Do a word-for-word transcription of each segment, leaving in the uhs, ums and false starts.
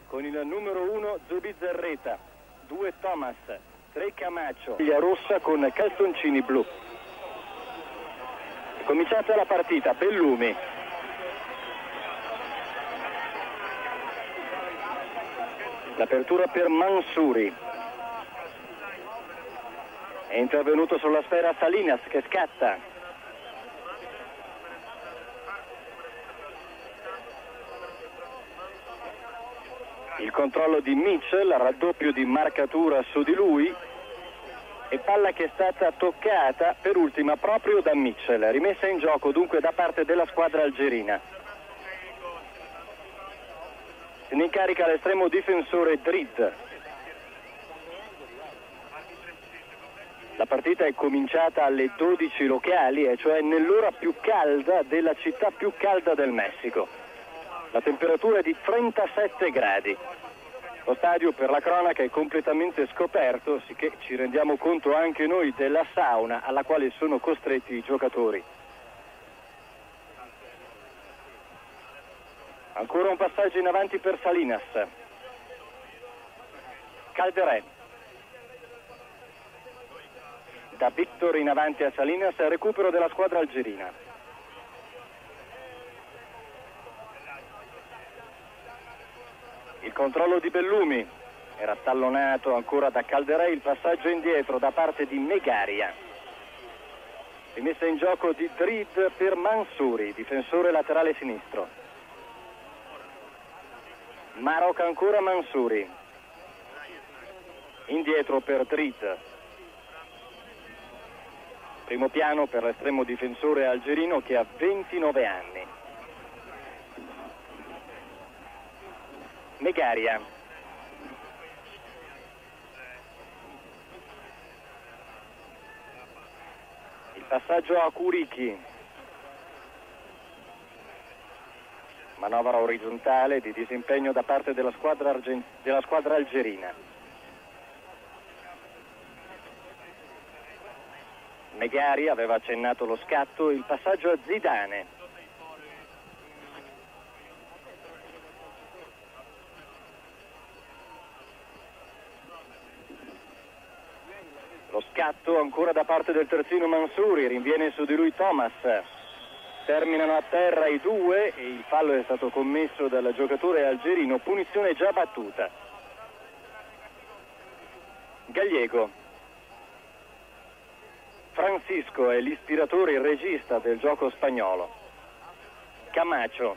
con il numero uno Zubizarreta, due Thomas, tre Camacho, maglia rossa con calzoncini blu. È cominciata la partita, Bellumi. L'apertura per Mansouri. È intervenuto sulla sfera Salinas che scatta. Il controllo di Mitchell, raddoppio di marcatura su di lui e palla che è stata toccata per ultima proprio da Mitchell, rimessa in gioco dunque da parte della squadra algerina. Se ne incarica l'estremo difensore Drid. La partita è cominciata alle dodici locali, e cioè nell'ora più calda della città più calda del Messico. La temperatura è di trentasette gradi. Lo stadio, per la cronaca, è completamente scoperto, sicché ci rendiamo conto anche noi della sauna alla quale sono costretti i giocatori. Ancora un passaggio in avanti per Salinas. Calderé. Da Victor in avanti a Salinas, recupero della squadra algerina. Il controllo di Bellumi, era tallonato ancora da Calderé, il passaggio indietro da parte di Megaria. Rimessa in gioco di Drid per Mansouri, difensore laterale sinistro. Maroc ancora Mansouri. Indietro per Drid. Primo piano per l'estremo difensore algerino che ha ventinove anni. Megaria. Il passaggio a Kuriki. Manovra orizzontale di disimpegno da parte della squadra, argent- della squadra algerina. Megaria aveva accennato lo scatto, il passaggio a Zidane. Lo scatto ancora da parte del terzino Mansouri, rinviene su di lui Thomas. Terminano a terra i due e il fallo è stato commesso dal giocatore algerino, punizione già battuta. Gallego. Francisco è l'ispiratore, il regista del gioco spagnolo. Camacho.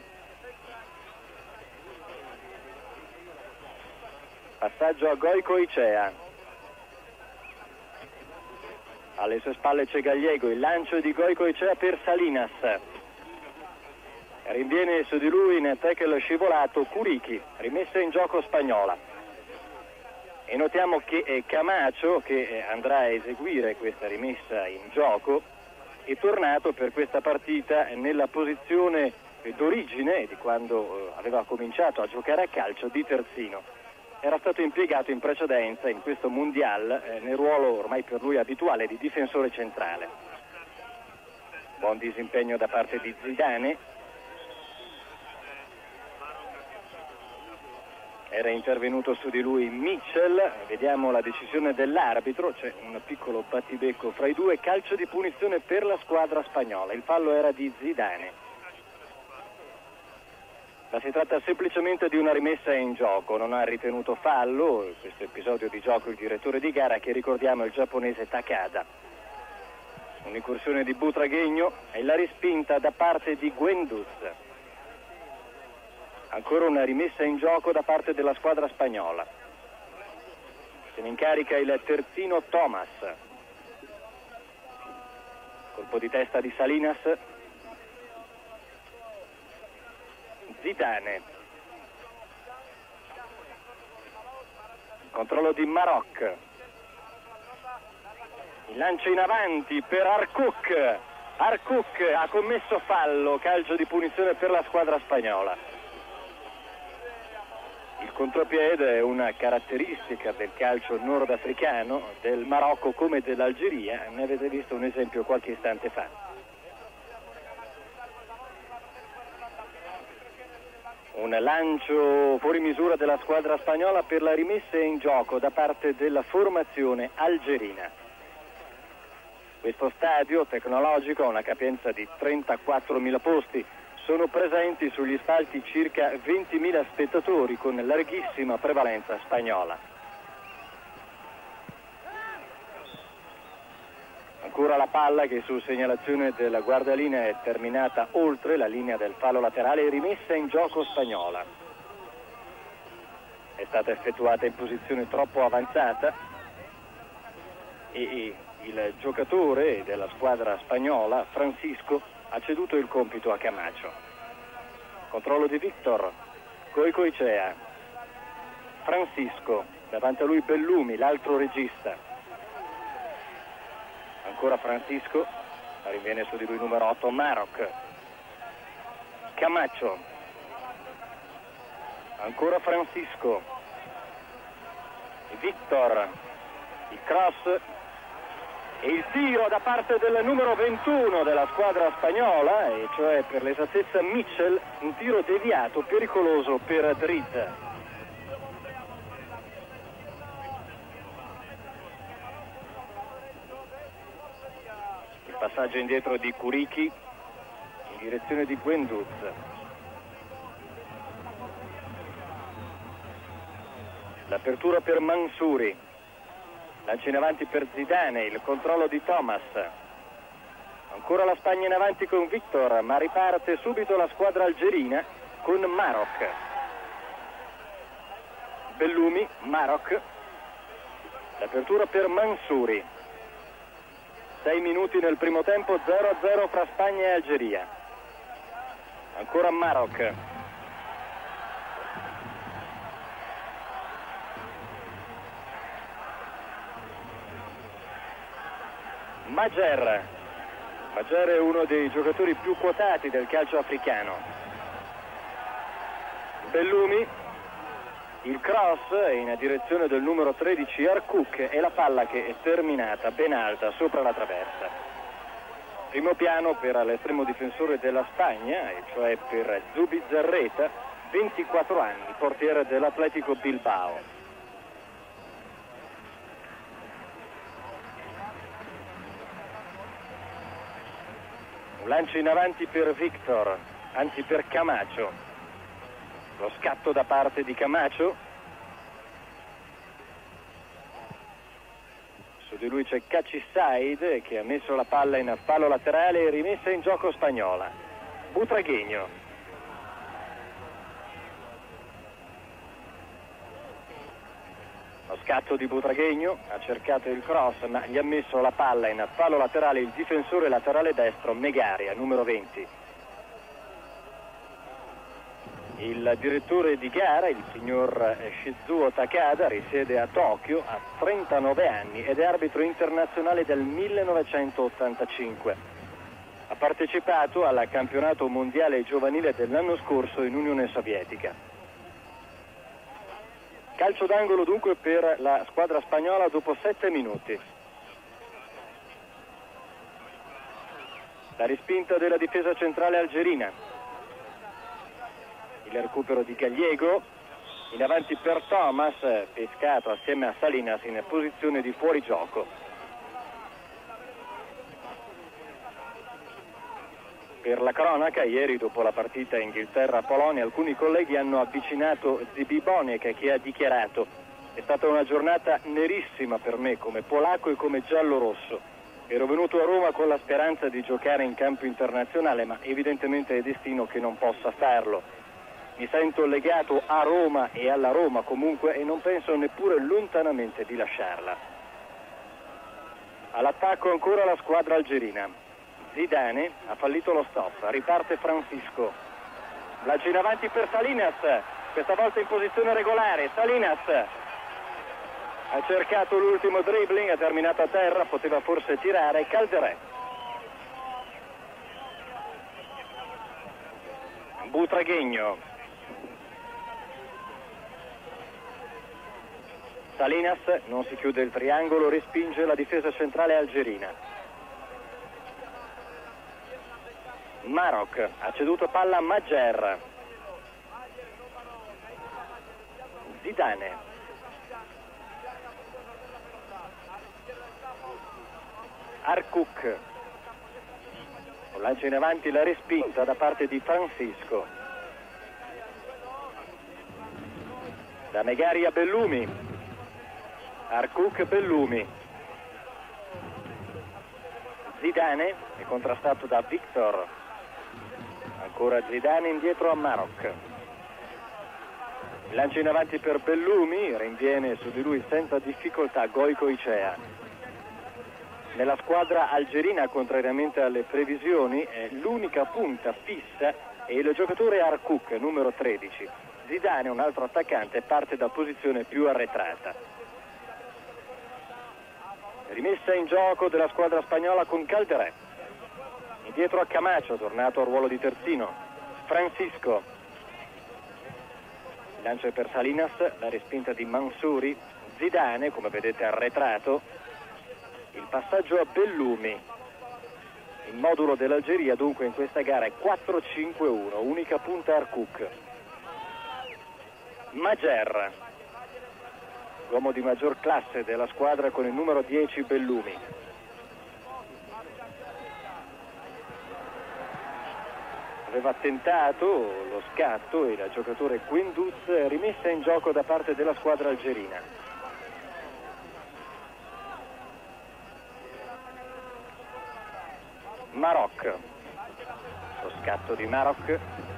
Passaggio a Goicoechea. Alle sue spalle c'è Gallego, il lancio di Goicoechea per Salinas. Rinviene su di lui in tackle scivolato Kuriki, rimessa in gioco spagnola. E notiamo che è Camacho, che andrà a eseguire questa rimessa in gioco, è tornato per questa partita nella posizione d'origine di quando aveva cominciato a giocare a calcio di terzino. Era stato impiegato in precedenza in questo Mondial eh, nel ruolo ormai per lui abituale di difensore centrale. Buon disimpegno da parte di Zidane. Era intervenuto su di lui Mitchell. Vediamo la decisione dell'arbitro, c'è un piccolo battibecco fra i due, calcio di punizione per la squadra spagnola. Il fallo era di Zidane. Ma si tratta semplicemente di una rimessa in gioco, non ha ritenuto fallo in questo episodio di gioco il direttore di gara, che ricordiamo è il giapponese Takada. Un'incursione di Butragueño e la respinta da parte di Guendouzi. Ancora una rimessa in gioco da parte della squadra spagnola. Se ne incarica il terzino Thomas. Colpo di testa di Salinas. Zidane. Controllo di Maroc. Il lancio in avanti per Arcouk. Arcouk ha commesso fallo, calcio di punizione per la squadra spagnola. Il contropiede è una caratteristica del calcio nordafricano, del Marocco come dell'Algeria, ne avete visto un esempio qualche istante fa. Un un lancio fuori misura della squadra spagnola per la rimessa in gioco da parte della formazione algerina. Questo stadio tecnologico ha una capienza di trentaquattromila posti. Sono presenti sugli spalti circa ventimila spettatori con larghissima prevalenza spagnola. Ancora la palla che su segnalazione della guardalinea è terminata oltre la linea del fallo laterale e rimessa in gioco spagnola. È stata effettuata in posizione troppo avanzata e il giocatore della squadra spagnola, Francisco, ha ceduto il compito a Camacho. Controllo di Victor, Goicoechea, Francisco, davanti a lui Bellumi, l'altro regista. Ancora Francisco, rinviene su di lui numero otto Maroc. Camacho, ancora Francisco, Victor, il cross e il tiro da parte del numero ventuno della squadra spagnola, e cioè per l'esattezza Mitchell, un tiro deviato pericoloso per Driz. Il passaggio indietro di Kuriki in direzione di Guendouzi. L'apertura per Mansouri. Lancia in avanti per Zidane, il controllo di Thomas. Ancora la Spagna in avanti con Victor, ma riparte subito la squadra algerina con Maroc. Bellumi, Maroc. L'apertura per Mansouri. Sei minuti nel primo tempo, zero a zero fra Spagna e Algeria. Ancora Maroc. Majer. Majer è uno dei giocatori più quotati del calcio africano. Bellumi, il cross in direzione del numero tredici Arcouk e la palla che è terminata ben alta sopra la traversa. Primo piano per l'estremo difensore della Spagna, e cioè per Zubizarreta, ventiquattro anni, portiere dell'Atletico Bilbao. Un lancio in avanti per Victor, anzi per Camacho. Lo scatto da parte di Camacho. Su di lui c'è Kaci Said che ha messo la palla in fallo laterale e rimessa in gioco spagnola. Butragueño. Lo scatto di Butragueño, ha cercato il cross ma gli ha messo la palla in fallo laterale il difensore laterale destro Megaria, numero venti. Il direttore di gara, il signor Shizuo Takada, risiede a Tokyo, ha trentanove anni ed è arbitro internazionale dal millenovecentottantacinque. Ha partecipato al campionato mondiale giovanile dell'anno scorso in Unione Sovietica. Calcio d'angolo dunque per la squadra spagnola dopo sette minuti. La respinta della difesa centrale algerina. Il recupero di Gallego. In avanti per Thomas, pescato assieme a Salinas in posizione di fuorigioco. Per la cronaca, ieri dopo la partita Inghilterra-Polonia alcuni colleghi hanno avvicinato Zibi Boniek che ha dichiarato: è stata una giornata nerissima per me come polacco e come giallo-rosso. Ero venuto a Roma con la speranza di giocare in campo internazionale, ma evidentemente è destino che non possa farlo. Mi sento legato a Roma e alla Roma comunque e non penso neppure lontanamente di lasciarla. All'attacco ancora la squadra algerina. Zidane ha fallito lo stop, riparte Francisco. Lancio in avanti per Salinas, questa volta in posizione regolare. Salinas ha cercato l'ultimo dribbling, ha terminato a terra, poteva forse tirare. Calderé. Butragueño. Salinas, non si chiude il triangolo, respinge la difesa centrale algerina. Maroc ha ceduto palla a Majer. Zidane. Arcouk. Con lancia in avanti la respinta da parte di Francisco. Da Megari a Bellumi. Arcouk, Bellumi. Zidane è contrastato da Victor. Ancora Zidane indietro a Maroc. Lancia in avanti per Bellumi, rinviene su di lui senza difficoltà Goicoechea. Nella squadra algerina, contrariamente alle previsioni, l'unica punta fissa è il giocatore Arcouk, numero tredici. Zidane, un altro attaccante, parte da posizione più arretrata. Rimessa in gioco della squadra spagnola con Calderé. Indietro a Camacho, tornato al ruolo di terzino. Francisco. Lancia per Salinas, la respinta di Mansouri. Zidane, come vedete, arretrato. Il passaggio a Bellumi. Il modulo dell'Algeria dunque in questa gara è quattro cinque uno, unica punta Arcouk. Majer, l'uomo di maggior classe della squadra con il numero dieci Bellumi. Aveva tentato lo scatto il giocatore Guendouzi, rimessa in gioco da parte della squadra algerina. Maroc, lo scatto di Maroc.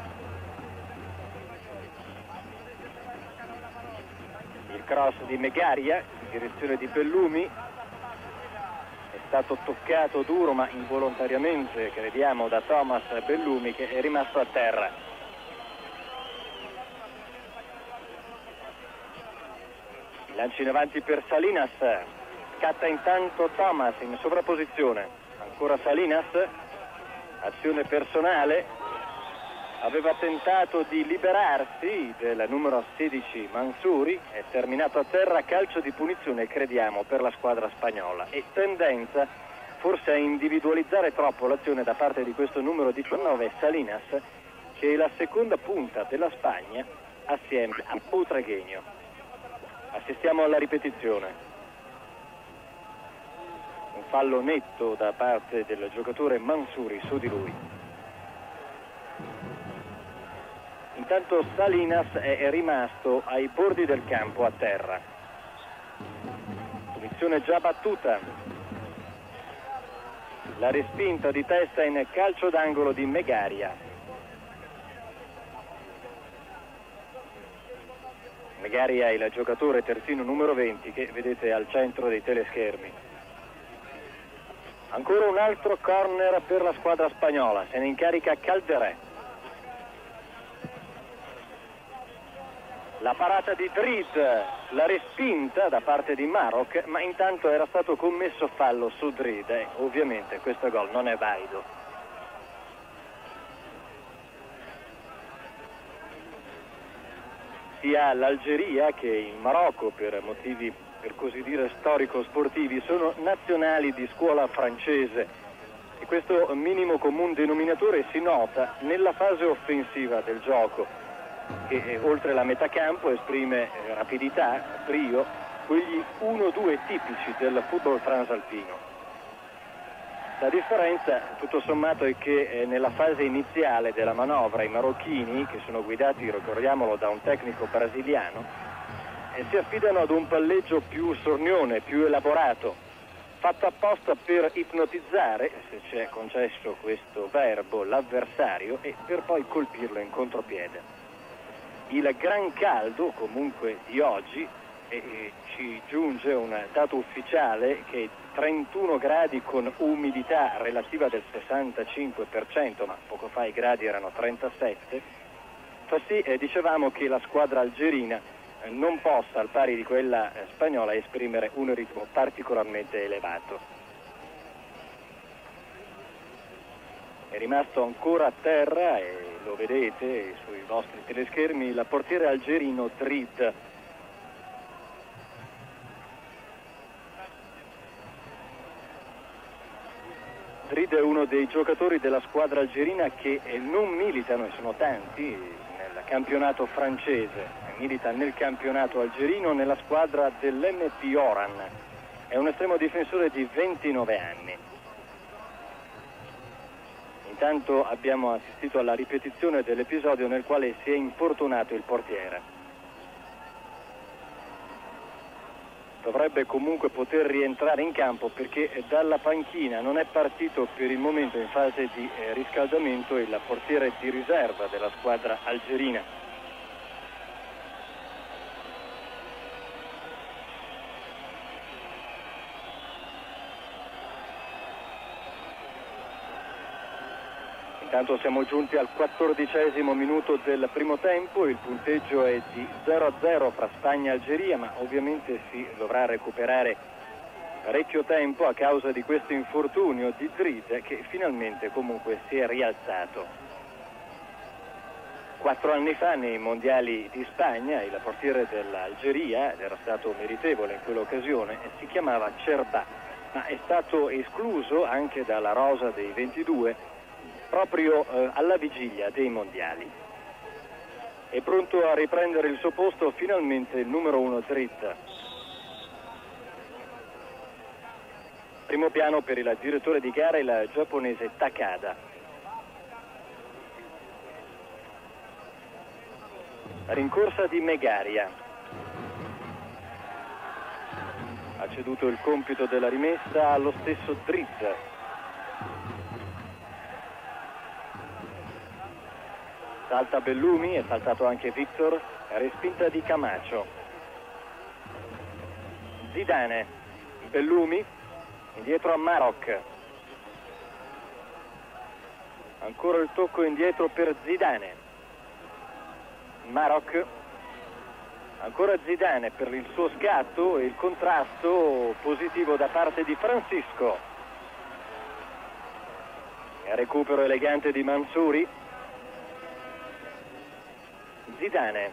Il cross di Megaria in direzione di Bellumi. È stato toccato duro ma involontariamente, crediamo, da Thomas Bellumi, che è rimasto a terra. Il lancio in avanti per Salinas. Scatta intanto Thomas in sovrapposizione. Ancora Salinas. Azione personale. Aveva tentato di liberarsi del numero sedici Mansouri, è terminato a terra, calcio di punizione, crediamo, per la squadra spagnola, e tendenza forse a individualizzare troppo l'azione da parte di questo numero diciannove Salinas, che è la seconda punta della Spagna assieme a Butragueño. Assistiamo alla ripetizione. Un fallo netto da parte del giocatore Mansouri su di lui. Intanto Salinas è rimasto ai bordi del campo a terra. Punizione già battuta. La respinta di testa in calcio d'angolo di Megaria. Megaria è il giocatore terzino numero venti che vedete al centro dei teleschermi. Ancora un altro corner per la squadra spagnola, se ne incarica Calderé. La parata di Drid, la respinta da parte di Maroc, ma intanto era stato commesso fallo su Drid e ovviamente questo gol non è valido. Sia l'Algeria che il Marocco, per motivi per così dire storico-sportivi, sono nazionali di scuola francese e questo minimo comune denominatore si nota nella fase offensiva del gioco, che oltre la metà campo esprime rapidità, brio, quegli uno due tipici del football transalpino. La differenza tutto sommato è che nella fase iniziale della manovra i marocchini, che sono guidati, ricordiamolo, da un tecnico brasiliano, si affidano ad un palleggio più sornione, più elaborato, fatto apposta per ipnotizzare, se c'è concesso questo verbo, l'avversario, e per poi colpirlo in contropiede. Il gran caldo comunque di oggi, e ci giunge un dato ufficiale che è trentuno gradi con umidità relativa del sessantacinque per cento, ma poco fa i gradi erano trentasette, fa sì, eh, dicevamo, che la squadra algerina eh, non possa, al pari di quella eh, spagnola, esprimere un ritmo particolarmente elevato. È rimasto ancora a terra, e lo vedete sui vostri teleschermi, il portiere algerino Drid. Drid è uno dei giocatori della squadra algerina che non militano, e sono tanti, nel campionato francese. milita nel campionato algerino nella squadra dell'M P Oran. È un estremo difensore di ventinove anni. Intanto abbiamo assistito alla ripetizione dell'episodio nel quale si è infortunato il portiere. Dovrebbe comunque poter rientrare in campo perché dalla panchina non è partito per il momento in fase di eh, riscaldamento il portiere di riserva della squadra algerina. Intanto siamo giunti al quattordicesimo minuto del primo tempo, il punteggio è di zero a zero fra Spagna e Algeria, ma ovviamente si dovrà recuperare parecchio tempo a causa di questo infortunio di Drid che finalmente comunque si è rialzato. Quattro anni fa nei mondiali di Spagna il portiere dell'Algeria, ed era stato meritevole in quell'occasione, si chiamava Cerba, ma è stato escluso anche dalla rosa dei ventidue proprio eh, alla vigilia dei mondiali. È pronto a riprendere il suo posto finalmente il numero uno Drid. Primo piano per il direttore di gara, il giapponese Takada. Rincorsa di Megaria. Ha ceduto il compito della rimessa allo stesso Drid. Salta Bellumi, è saltato anche Victor, respinta di Camacho. Zidane, Bellumi, indietro a Maroc. Ancora il tocco indietro per Zidane. Maroc, ancora Zidane per il suo scatto e il contrasto positivo da parte di Francisco. E recupero elegante di Mansouri. Zidane,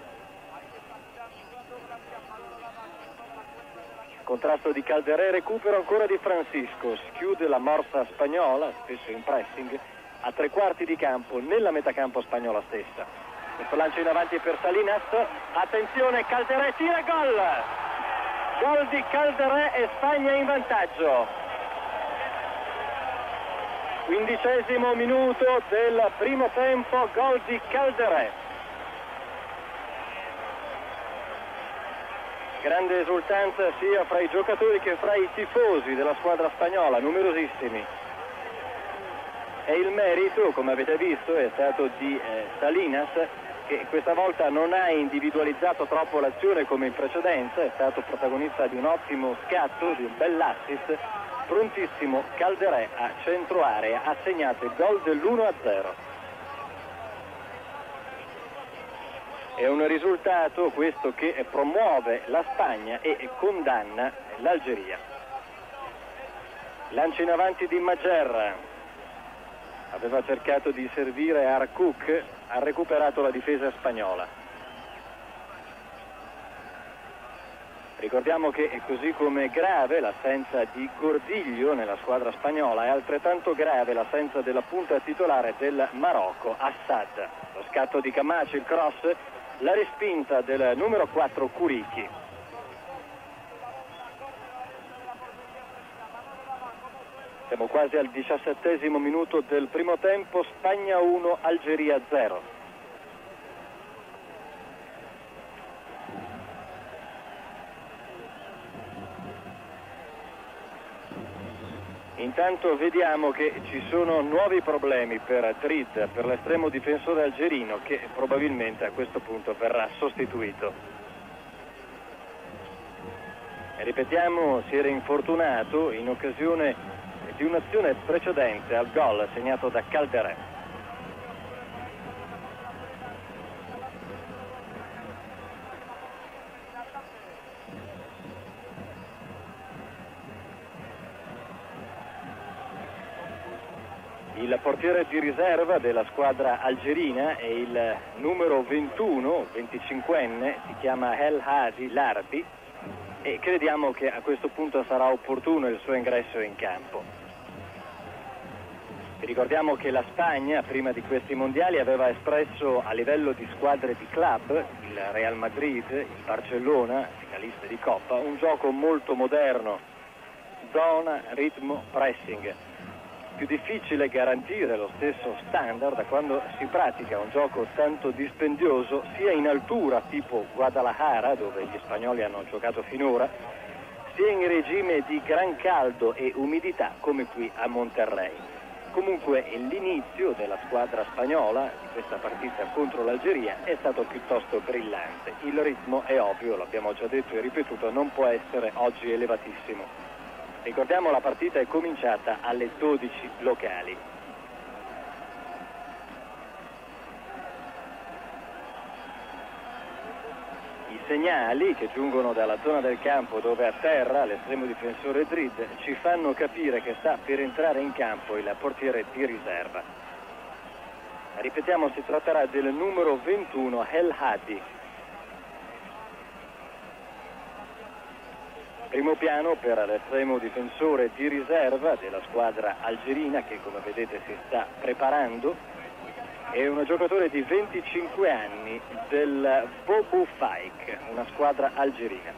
contrasto di Calderé, recupero ancora di Francisco, schiude la morsa spagnola, spesso in pressing, a tre quarti di campo, nella metacampo spagnola stessa. Questo lancio in avanti per Salinas, attenzione, Calderé tira, gol! Gol di Calderé e Spagna in vantaggio. Quindicesimo minuto del primo tempo, gol di Calderé. Grande esultanza sia fra i giocatori che fra i tifosi della squadra spagnola, numerosissimi. E il merito, come avete visto, è stato di eh, Salinas, che questa volta non ha individualizzato troppo l'azione come in precedenza, è stato protagonista di un ottimo scatto, di un bell'assist, prontissimo Calderé a centro area, ha segnato il gol dell'uno a zero. È un risultato questo che promuove la Spagna e condanna l'Algeria. Lancio in avanti di Majer. Aveva cercato di servire Arcouk, ha recuperato la difesa spagnola. Ricordiamo che è così come grave l'assenza di Gordiglio nella squadra spagnola, è altrettanto grave l'assenza della punta titolare del Marocco, Assad. Lo scatto di Camacho, il cross, la respinta del numero quattro Kuriki. Siamo quasi al diciassettesimo minuto del primo tempo, Spagna uno, Algeria zero. Intanto vediamo che ci sono nuovi problemi per Drid, per l'estremo difensore algerino, che probabilmente a questo punto verrà sostituito. E ripetiamo, si era infortunato in occasione di un'azione precedente al gol segnato da Calderé. Il portiere di riserva della squadra algerina è il numero ventuno, venticinquenne, si chiama El Hadi Larbi, e crediamo che a questo punto sarà opportuno il suo ingresso in campo. Vi ricordiamo che la Spagna, prima di questi mondiali, aveva espresso a livello di squadre di club, il Real Madrid, il Barcellona, finaliste di Coppa, un gioco molto moderno, zona, ritmo, pressing. Più difficile garantire lo stesso standard quando si pratica un gioco tanto dispendioso sia in altura tipo Guadalajara, dove gli spagnoli hanno giocato finora, sia in regime di gran caldo e umidità come qui a Monterrey. Comunque l'inizio della squadra spagnola di questa partita contro l'Algeria è stato piuttosto brillante. Il ritmo è ovvio, l'abbiamo già detto e ripetuto, non può essere oggi elevatissimo. Ricordiamo, la partita è cominciata alle dodici locali. I segnali che giungono dalla zona del campo dove a terra l'estremo difensore Drid ci fanno capire che sta per entrare in campo il portiere di riserva. Ripetiamo, si tratterà del numero ventuno El Hadi. Primo piano per l'estremo difensore di riserva della squadra algerina che, come vedete, si sta preparando. È un giocatore di venticinque anni del Bobo Faik, una squadra algerina.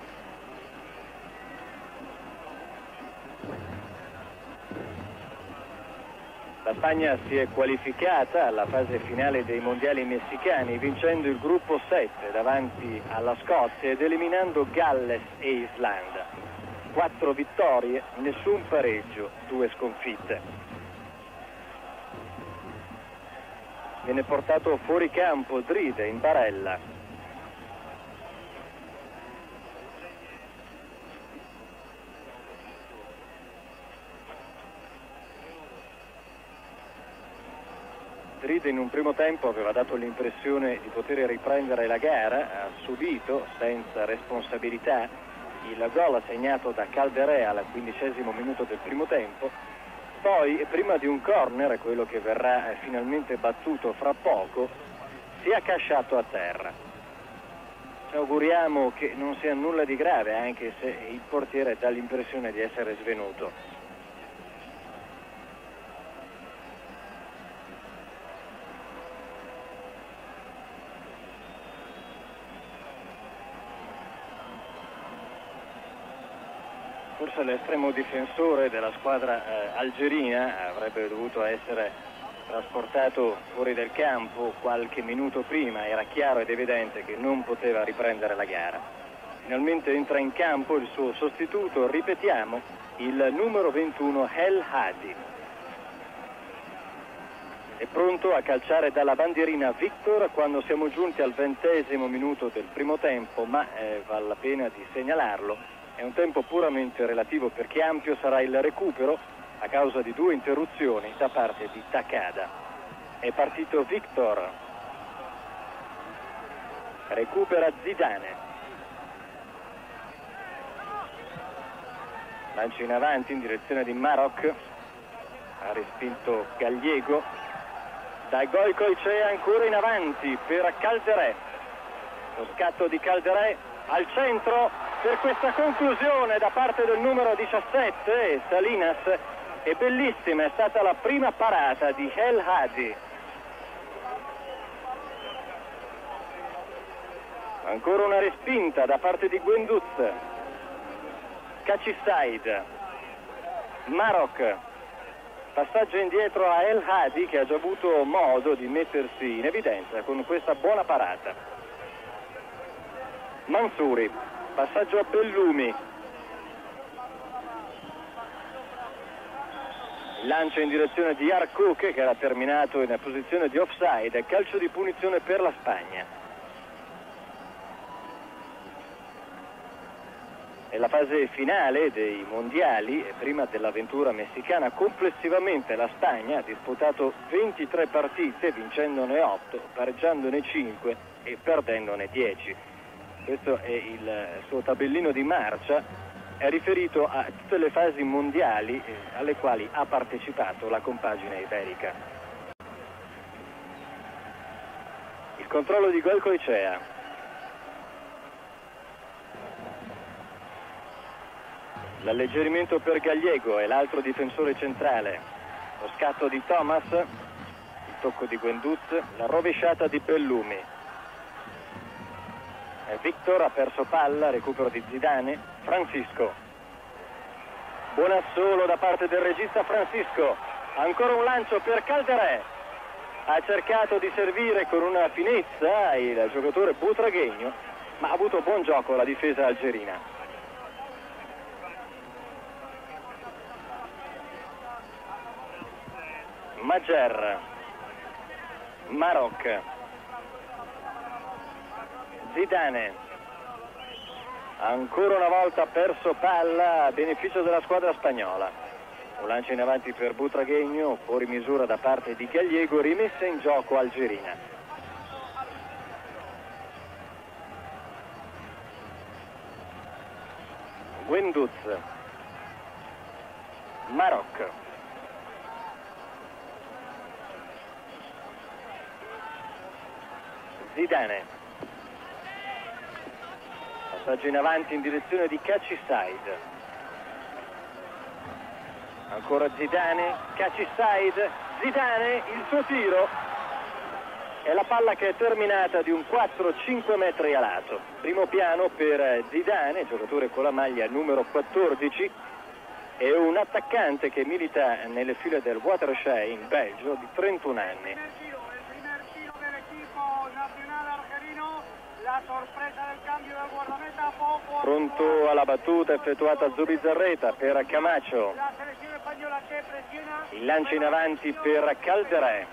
La Spagna si è qualificata alla fase finale dei mondiali messicani vincendo il gruppo sette davanti alla Scozia ed eliminando Galles e Islanda. Quattro vittorie, nessun pareggio, due sconfitte. Viene portato fuori campo Drid in barella. Drid in un primo tempo aveva dato l'impressione di poter riprendere la gara, ha subito senza responsabilità il gol segnato da Calderé al quindicesimo minuto del primo tempo. Poi, prima di un corner, quello che verrà finalmente battuto fra poco, si è accasciato a terra. Ci auguriamo che non sia nulla di grave, anche se il portiere dà l'impressione di essere svenuto. Forse l'estremo difensore della squadra eh, algerina avrebbe dovuto essere trasportato fuori del campo qualche minuto prima, era chiaro ed evidente che non poteva riprendere la gara. Finalmente entra in campo il suo sostituto, ripetiamo, il numero ventuno El Hadi. È pronto a calciare dalla bandierina Victor quando siamo giunti al ventesimo minuto del primo tempo, ma eh, vale la pena di segnalarlo. È un tempo puramente relativo perché ampio sarà il recupero a causa di due interruzioni da parte di Takada. È partito Victor, recupera Zidane, lancia in avanti in direzione di Maroc, ha respinto Gallego, da Goicoechea ancora in avanti per Calderé, lo scatto di Calderé al centro per questa conclusione da parte del numero diciassette Salinas. È bellissima, è stata la prima parata di El Hadi. Ancora una respinta da parte di Guendouzi. Kacisaid, Maroc, passaggio indietro a El Hadi che ha già avuto modo di mettersi in evidenza con questa buona parata. Mansouri, passaggio a Bellumi, lancia in direzione di Arcouk che era terminato in posizione di offside, calcio di punizione per la Spagna. Nella fase finale dei mondiali, prima dell'avventura messicana, complessivamente la Spagna ha disputato ventitré partite, vincendone otto, pareggiandone cinque e perdendone dieci. Questo è il suo tabellino di marcia, è riferito a tutte le fasi mondiali alle quali ha partecipato la compagine iberica. Il controllo di Goicoechea. L'alleggerimento per Gallego e l'altro difensore centrale. Lo scatto di Thomas, il tocco di Guendouzi, la rovesciata di Bellumi. Victor ha perso palla, recupero di Zidane. Francisco. Buon assolo da parte del regista Francisco. Ancora un lancio per Calderé. Ha cercato di servire con una finezza il giocatore Butragueño, ma ha avuto buon gioco la difesa algerina. Majer. Maroc. Zidane. Ancora una volta perso palla a beneficio della squadra spagnola. Un lancio in avanti per Butragueño, fuori misura da parte di Gallego, rimessa in gioco algerina. Guendouzi. Maroc. Zidane. Passaggio in avanti in direzione di Kaci-Said. Ancora Zidane, Kaci-Said, Zidane, il suo tiro. È la palla che è terminata di un quattro cinque metri a lato. Primo piano per Zidane, giocatore con la maglia numero quattordici, e un attaccante che milita nelle file del Waterschei in Belgio di trentuno anni. La sorpresa del cambio del guardameta, poco pronto alla battuta effettuata a Zubizarreta per Camacho. La selección española che presiona. Il lancio in avanti per Calderé.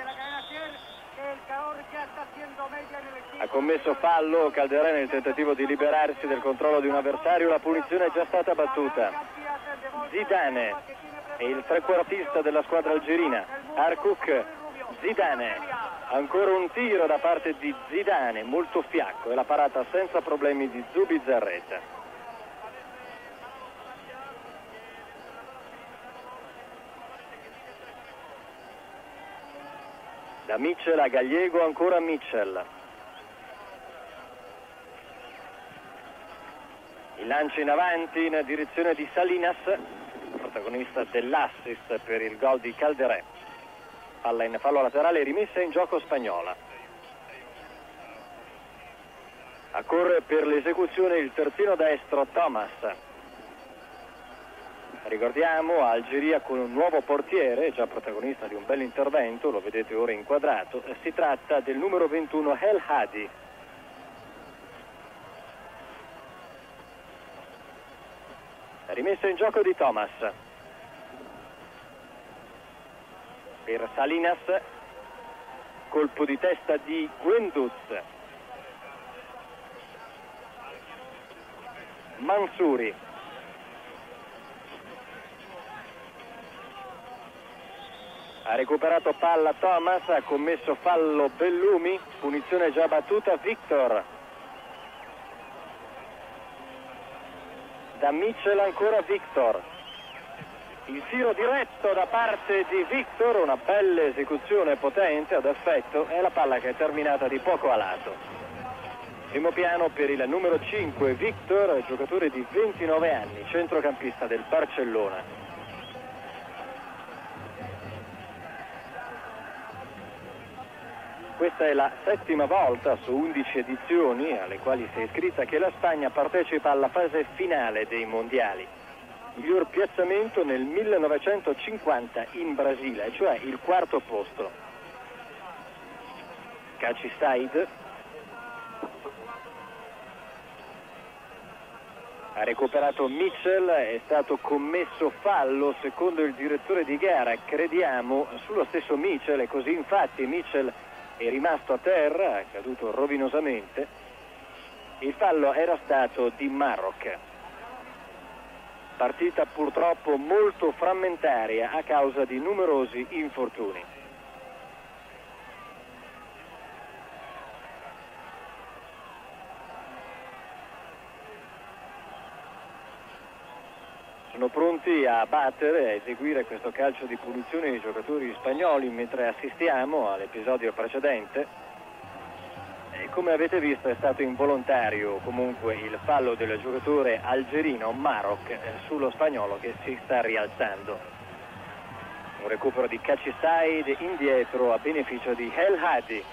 Ha commesso fallo Calderé nel tentativo di liberarsi del controllo di un avversario. La punizione è già stata battuta. Zidane è il trequartista della squadra algerina. Arkouk. Zidane. Ancora un tiro da parte di Zidane, molto fiacco, e la parata senza problemi di Zubizarreta. Da Mitchell a Gallego, ancora Mitchell. Il lancio in avanti in direzione di Salinas, protagonista dell'assist per il gol di Calderé. Palla in fallo laterale, rimessa in gioco spagnola. A correre per l'esecuzione il terzino destro Thomas. Ricordiamo Algeria con un nuovo portiere, già protagonista di un bel intervento, lo vedete ora inquadrato. Si tratta del numero ventuno El Hadi. Rimessa in gioco di Thomas. Per Salinas, colpo di testa di Guendouzi. Mansouri. Ha recuperato palla Thomas, ha commesso fallo Bellumi, punizione già battuta. Victor. Da Mitchell ancora Victor. Il tiro diretto da parte di Victor, una bella esecuzione potente ad effetto, e la palla che è terminata di poco a lato. Primo piano per il numero cinque, Victor, giocatore di ventinove anni, centrocampista del Barcellona. Questa è la settima volta su undici edizioni alle quali si è iscritta che la Spagna partecipa alla fase finale dei mondiali. Miglior piazzamento nel millenovecentocinquanta in Brasile, cioè il quarto posto. Kaci-Said. Ha recuperato Mitchell, è stato commesso fallo secondo il direttore di gara, crediamo sullo stesso Mitchell, e così infatti Mitchell è rimasto a terra, è caduto rovinosamente. Il fallo era stato di Maroc. Partita purtroppo molto frammentaria a causa di numerosi infortuni. Sono pronti a battere, a eseguire questo calcio di punizione i giocatori spagnoli mentre assistiamo all'episodio precedente. E come avete visto è stato involontario comunque il fallo del giocatore algerino Maroc sullo spagnolo che si sta rialzando. Un recupero di Kaciside indietro a beneficio di El Hadi.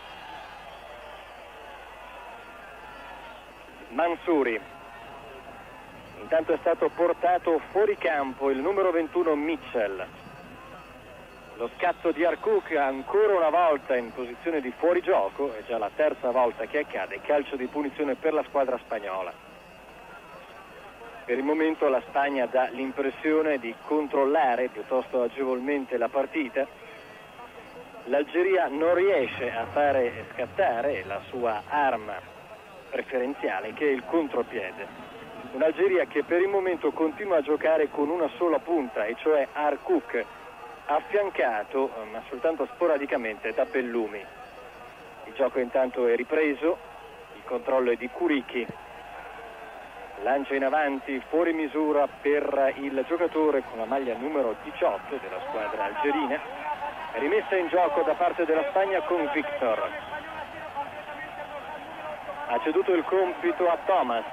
Mansouri. Intanto è stato portato fuori campo il numero ventuno Mitchell. Lo scatto di Arcouk ancora una volta in posizione di fuorigioco, è già la terza volta che accade, calcio di punizione per la squadra spagnola. Per il momento la Spagna dà l'impressione di controllare piuttosto agevolmente la partita. L'Algeria non riesce a fare scattare la sua arma preferenziale, che è il contropiede. Un'Algeria che per il momento continua a giocare con una sola punta, e cioè Arcouk, affiancato ma soltanto sporadicamente da Bellumi. Il gioco intanto è ripreso, il controllo è di Kuriki. Lancia in avanti fuori misura per il giocatore con la maglia numero diciotto della squadra algerina. Rimessa in gioco da parte della Spagna con Victor. Ha ceduto il compito a Thomas.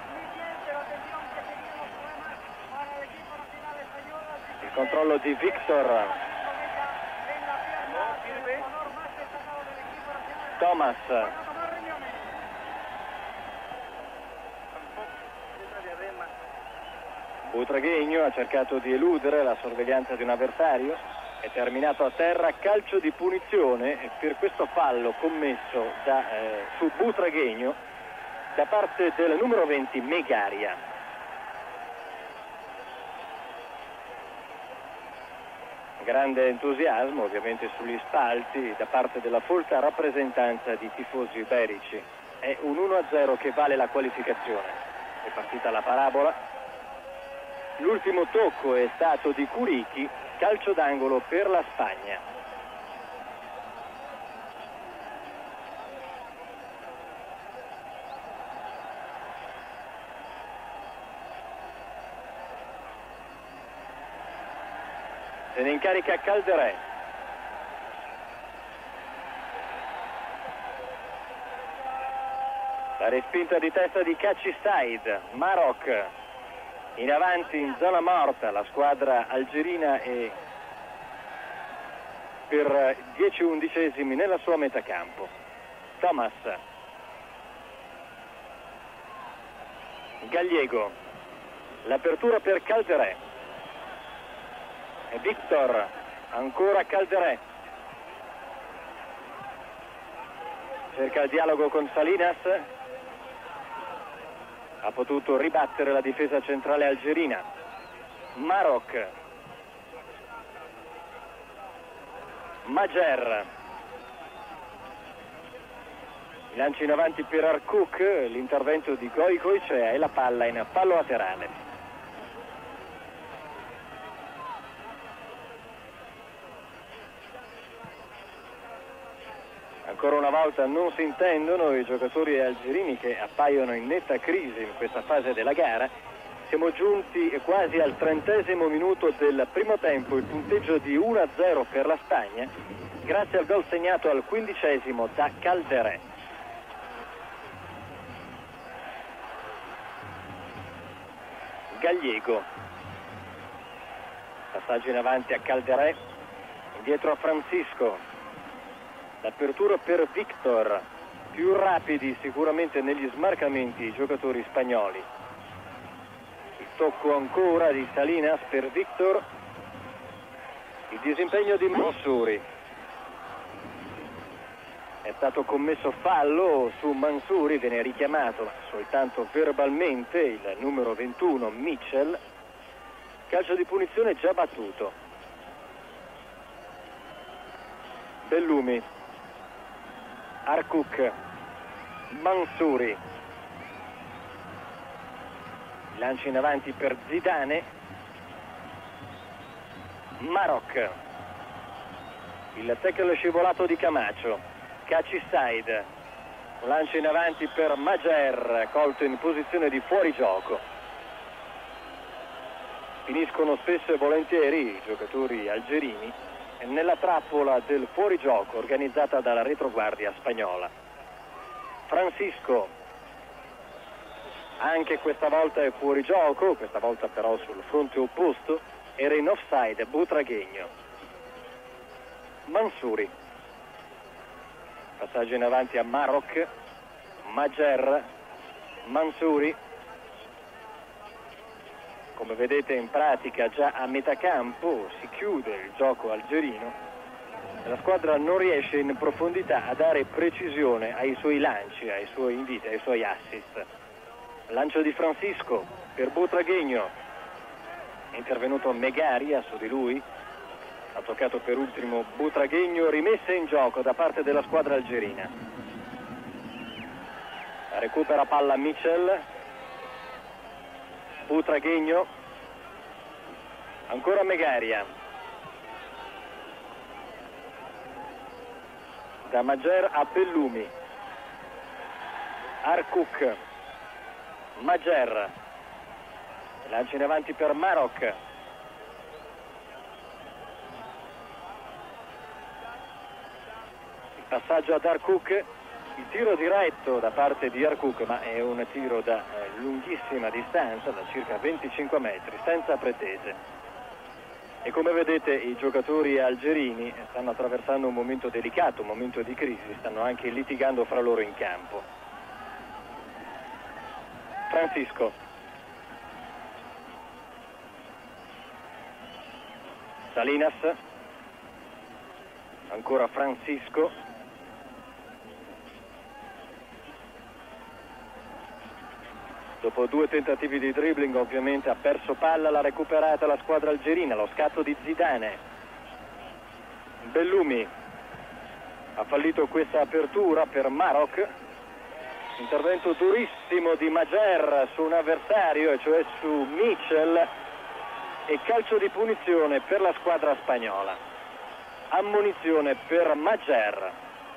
Il controllo di Victor. Thomas. Butragueño ha cercato di eludere la sorveglianza di un avversario, è terminato a terra, calcio di punizione per questo fallo commesso da, eh, su Butragueño da parte del numero venti Megaria. Grande entusiasmo ovviamente sugli spalti da parte della folta rappresentanza di tifosi iberici. È un uno a zero che vale la qualificazione. È partita la parabola. L'ultimo tocco è stato di Kuriki, calcio d'angolo per la Spagna. Se ne incarica Calderé. La respinta di testa di Kaciside. Maroc in avanti in zona morta, la squadra algerina è per dieci undicesimi nella sua metà campo. Thomas. Gallego. L'apertura per Calderé. E Victor. Ancora Calderé. Cerca il dialogo con Salinas. Ha potuto ribattere la difesa centrale algerina. Maroc. Majer. I lanci in avanti per Arcouk, l'intervento di Goicoechea e la palla in fallo laterale. Ancora una volta non si intendono i giocatori algerini, che appaiono in netta crisi in questa fase della gara. Siamo giunti quasi al trentesimo minuto del primo tempo, il punteggio di uno a zero per la Spagna, grazie al gol segnato al quindicesimo da Calderé. Gallego. Passaggio in avanti a Calderé, indietro a Francisco. L'apertura per Victor, più rapidi sicuramente negli smarcamenti i giocatori spagnoli. Il tocco ancora di Salinas per Victor, il disimpegno di Mansouri. È stato commesso fallo su Mansouri, viene richiamato soltanto verbalmente il numero ventuno Mitchell. Calcio di punizione già battuto. Bellumi. Arcouk. Mansouri. Lancio in avanti per Zidane. Maroc. Il tackle scivolato di Camacho. Kaciside. Lancio in avanti per Majer, colto in posizione di fuorigioco. Finiscono spesso e volentieri i giocatori algerini nella trappola del fuorigioco organizzata dalla retroguardia spagnola. Francisco, anche questa volta è fuorigioco, questa volta però sul fronte opposto, era in offside Butragueño. Mansouri. Passaggio in avanti a Maroc, Majer, Mansouri. Come vedete in pratica già a metà campo si chiude il gioco algerino. La squadra non riesce in profondità a dare precisione ai suoi lanci, ai suoi inviti, ai suoi assist. Lancio di Francisco per Butragueño. È intervenuto Megaria su di lui. Ha toccato per ultimo Butragueño, rimessa in gioco da parte della squadra algerina. Recupera palla Michel. Butragueño. Ancora Megaria. Da Majer a Bellumi. Arcouk. Majer. Lancio in avanti per Maroc. Il passaggio ad Arcouk. Il tiro diretto da parte di Arcouk, ma è un tiro da eh, lunghissima distanza, da circa venticinque metri, senza pretese. E come vedete i giocatori algerini stanno attraversando un momento delicato, un momento di crisi, stanno anche litigando fra loro in campo. Francisco. Salinas. Ancora Francisco. Dopo due tentativi di dribbling ovviamente ha perso palla, l'ha recuperata la squadra algerina, lo scatto di Zidane. Bellumi ha fallito questa apertura per Maroc. Intervento durissimo di Majer su un avversario, e cioè su Michel, e calcio di punizione per la squadra spagnola. Ammonizione per Majer.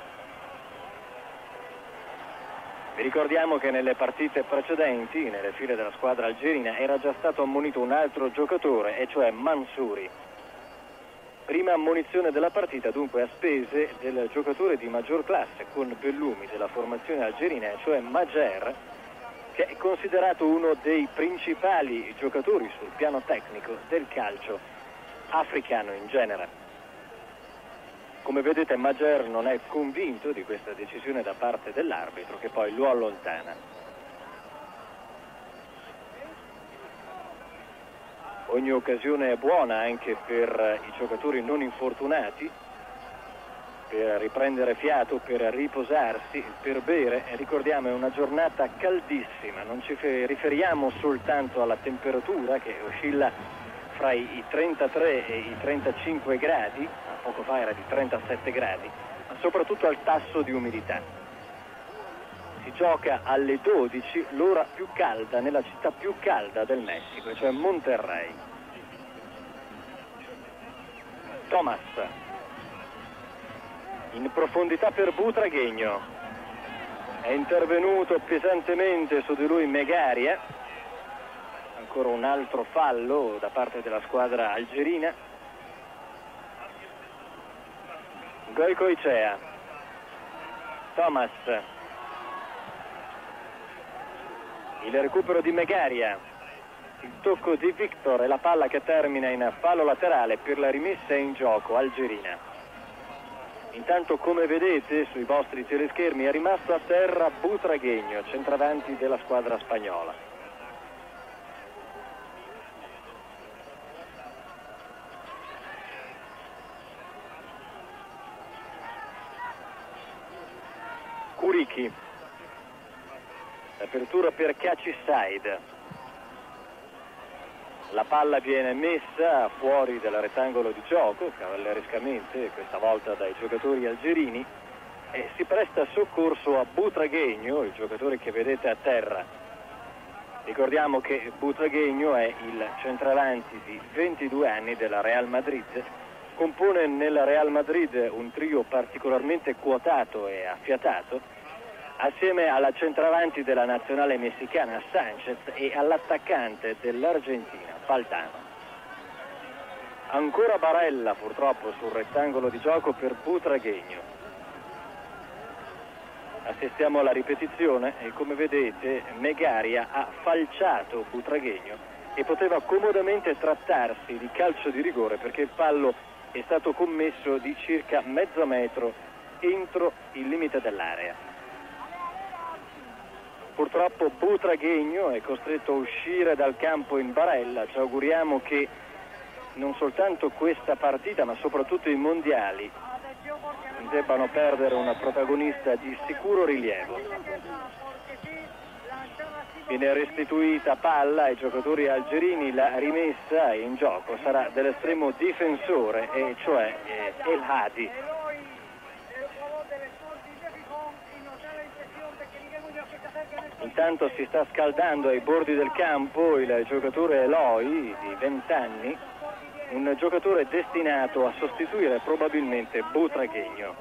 Vi ricordiamo che nelle partite precedenti, nelle file della squadra algerina, era già stato ammonito un altro giocatore, e cioè Mansouri. Prima ammonizione della partita dunque a spese del giocatore di maggior classe con Bellumi della formazione algerina, cioè Majer, che è considerato uno dei principali giocatori sul piano tecnico del calcio africano in genere. Come vedete Majer non è convinto di questa decisione da parte dell'arbitro, che poi lo allontana. Ogni occasione è buona anche per i giocatori non infortunati, per riprendere fiato, per riposarsi, per bere. E ricordiamo è una giornata caldissima, non ci riferiamo soltanto alla temperatura che oscilla fra i trentatré e i trentacinque gradi, poco fa era di trentasette gradi, ma soprattutto al tasso di umidità. Si gioca alle dodici, l'ora più calda nella città più calda del Messico, cioè Monterrey. Thomas. In profondità per Butragueño. È intervenuto pesantemente su di lui Megaria. Ancora un altro fallo da parte della squadra algerina. Goicoechea. Thomas. Il recupero di Megaria. Il tocco di Victor e la palla che termina in fallo laterale per la rimessa in gioco algerina. Intanto, come vedete sui vostri teleschermi, è rimasto a terra Butragueño, centravanti della squadra spagnola. Kuriki. Apertura per Kaci Said. La palla viene messa fuori dal rettangolo di gioco, cavallerescamente, questa volta dai giocatori algerini, e si presta soccorso a Butragueño, il giocatore che vedete a terra. Ricordiamo che Butragueño è il centravanti di ventidue anni della Real Madrid. Compone nel Real Madrid un trio particolarmente quotato e affiatato, assieme alla centravanti della nazionale messicana Sanchez e all'attaccante dell'Argentina Faltano. Ancora Barella purtroppo sul rettangolo di gioco per Butragueño. Assistiamo alla ripetizione e come vedete Megaria ha falciato Butragueño e poteva comodamente trattarsi di calcio di rigore perché il fallo è stato commesso di circa mezzo metro entro il limite dell'area. Purtroppo Butragueño è costretto a uscire dal campo in barella. Ci auguriamo che non soltanto questa partita ma soprattutto i mondiali debbano perdere una protagonista di sicuro rilievo. Viene restituita palla ai giocatori algerini, la rimessa in gioco sarà dell'estremo difensore, e cioè eh, El Hadi. Intanto si sta scaldando ai bordi del campo il giocatore Eloy di venti anni, un giocatore destinato a sostituire probabilmente Butragueño.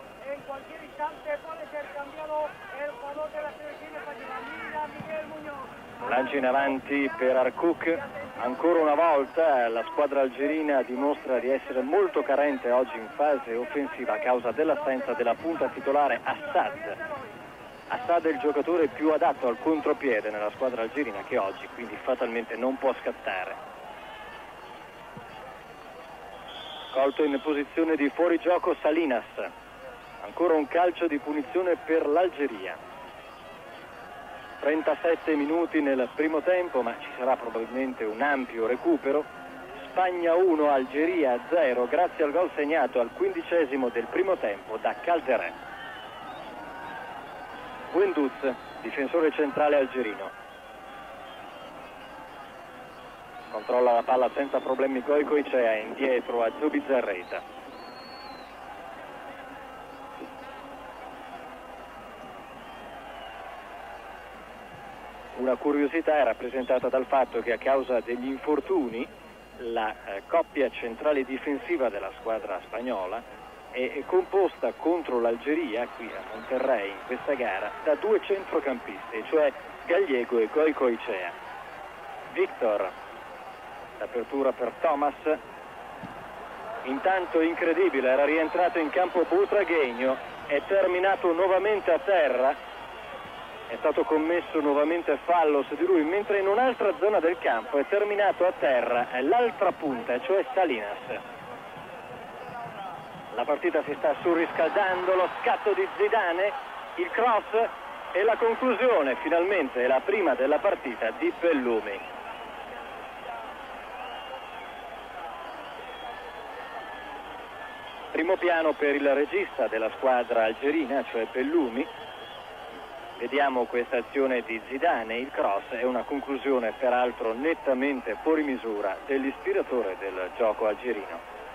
Lancio in avanti per Arcouk. Ancora una volta la squadra algerina dimostra di essere molto carente oggi in fase offensiva a causa dell'assenza della punta titolare Assad. Assad è il giocatore più adatto al contropiede nella squadra algerina, che oggi quindi fatalmente non può scattare. Colto in posizione di fuorigioco Salinas. Ancora un calcio di punizione per l'Algeria. trentasette minuti nel primo tempo, ma ci sarà probabilmente un ampio recupero. Spagna uno, Algeria zero, grazie al gol segnato al quindicesimo del primo tempo da Calderé. Buenduz, difensore centrale algerino. Controlla la palla senza problemi Goicoechea, indietro a Zubizarreta. Una curiosità è rappresentata dal fatto che a causa degli infortuni la eh, coppia centrale difensiva della squadra spagnola è, è composta contro l'Algeria, qui a Monterrey in questa gara, da due centrocampisti, cioè Gallego e Goicoechea. Victor, l'apertura per Thomas. Intanto incredibile, era rientrato in campo Butragueño, è terminato nuovamente a terra. È stato commesso nuovamente fallo su di lui, mentre in un'altra zona del campo è terminato a terra l'altra punta, cioè Salinas. La partita si sta surriscaldando, lo scatto di Zidane, il cross e la conclusione, finalmente la prima della partita, di Bellumi. Primo piano per il regista della squadra algerina, cioè Bellumi. Vediamo questa azione di Zidane, il cross è una conclusione peraltro nettamente fuori misura dell'ispiratore del gioco algerino.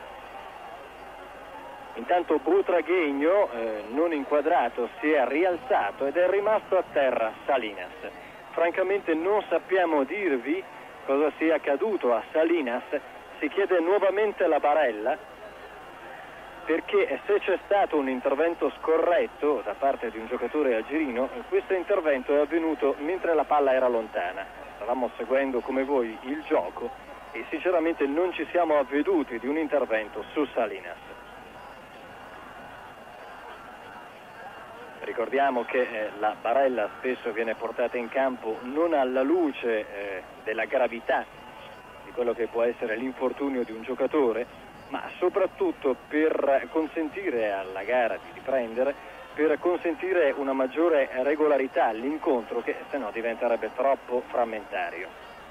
Intanto Butragueño, eh, non inquadrato, si è rialzato ed è rimasto a terra Salinas. Francamente non sappiamo dirvi cosa sia accaduto a Salinas, si chiede nuovamente la barella, perché se c'è stato un intervento scorretto da parte di un giocatore algerino, questo intervento è avvenuto mentre la palla era lontana. Stavamo seguendo come voi il gioco e sinceramente non ci siamo avveduti di un intervento su Salinas. Ricordiamo che eh, la barella spesso viene portata in campo non alla luce eh, della gravità di quello che può essere l'infortunio di un giocatore, ma soprattutto per consentire alla gara di riprendere, per consentire una maggiore regolarità all'incontro, che se no diventerebbe troppo frammentario.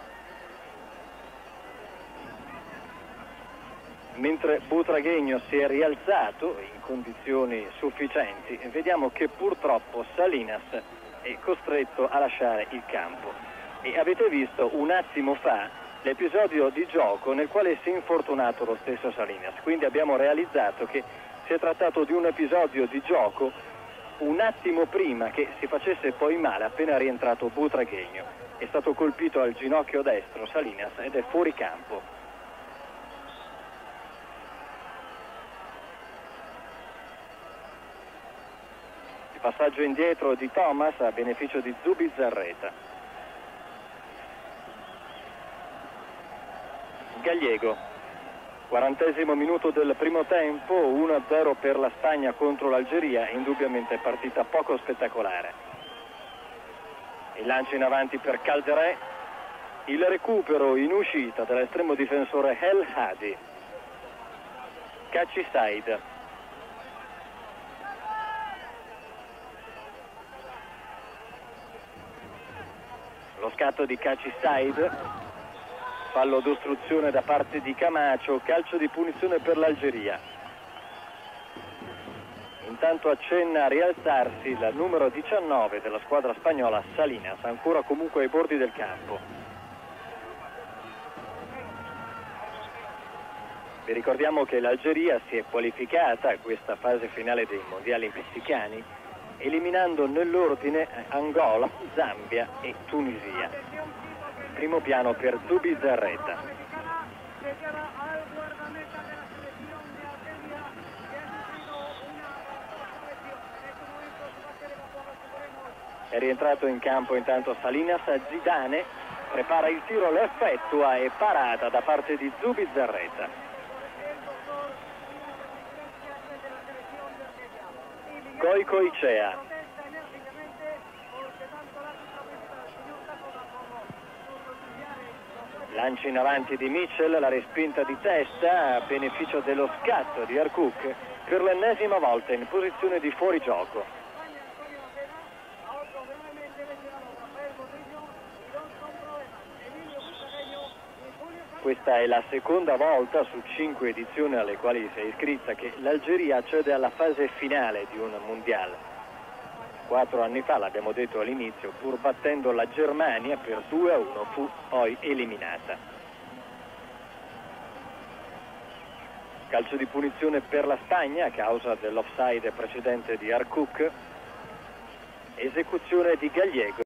Mentre Butragueño si è rialzato in condizioni sufficienti, vediamo che purtroppo Salinas è costretto a lasciare il campo. E avete visto un attimo fa l'episodio di gioco nel quale si è infortunato lo stesso Salinas, quindi abbiamo realizzato che si è trattato di un episodio di gioco un attimo prima che si facesse poi male appena rientrato Butragueño. È stato colpito al ginocchio destro Salinas ed è fuori campo. Il passaggio indietro di Thomas a beneficio di Zubizarreta. Gallego, quarantesimo minuto del primo tempo, uno a zero per la Spagna contro l'Algeria, indubbiamente partita poco spettacolare. Il lancio in avanti per Calderé, il recupero in uscita dall'estremo difensore El Hadi. Kaci Said. Lo scatto di Kaci Said, fallo d'ostruzione da parte di Camacho, calcio di punizione per l'Algeria. Intanto accenna a rialzarsi il numero diciannove della squadra spagnola, Salinas, ancora comunque ai bordi del campo. Vi ricordiamo che l'Algeria si è qualificata a questa fase finale dei mondiali messicani, eliminando nell'ordine Angola, Zambia e Tunisia. Primo piano per Zubi Zarreta. È rientrato in campo intanto Salinas. Zidane prepara il tiro, lo effettua e parata da parte di Zubi Zarreta. Goico Icea. Lancio in avanti di Mitchell, la respinta di testa a beneficio dello scatto di Arcouk, per l'ennesima volta in posizione di fuorigioco. Questa è la seconda volta su cinque edizioni alle quali si è iscritta che l'Algeria accede alla fase finale di un mondiale. Quattro anni fa, l'abbiamo detto all'inizio, pur battendo la Germania per due a uno, fu poi eliminata. Calcio di punizione per la Spagna a causa dell'offside precedente di Arcouk. Esecuzione di Gallego.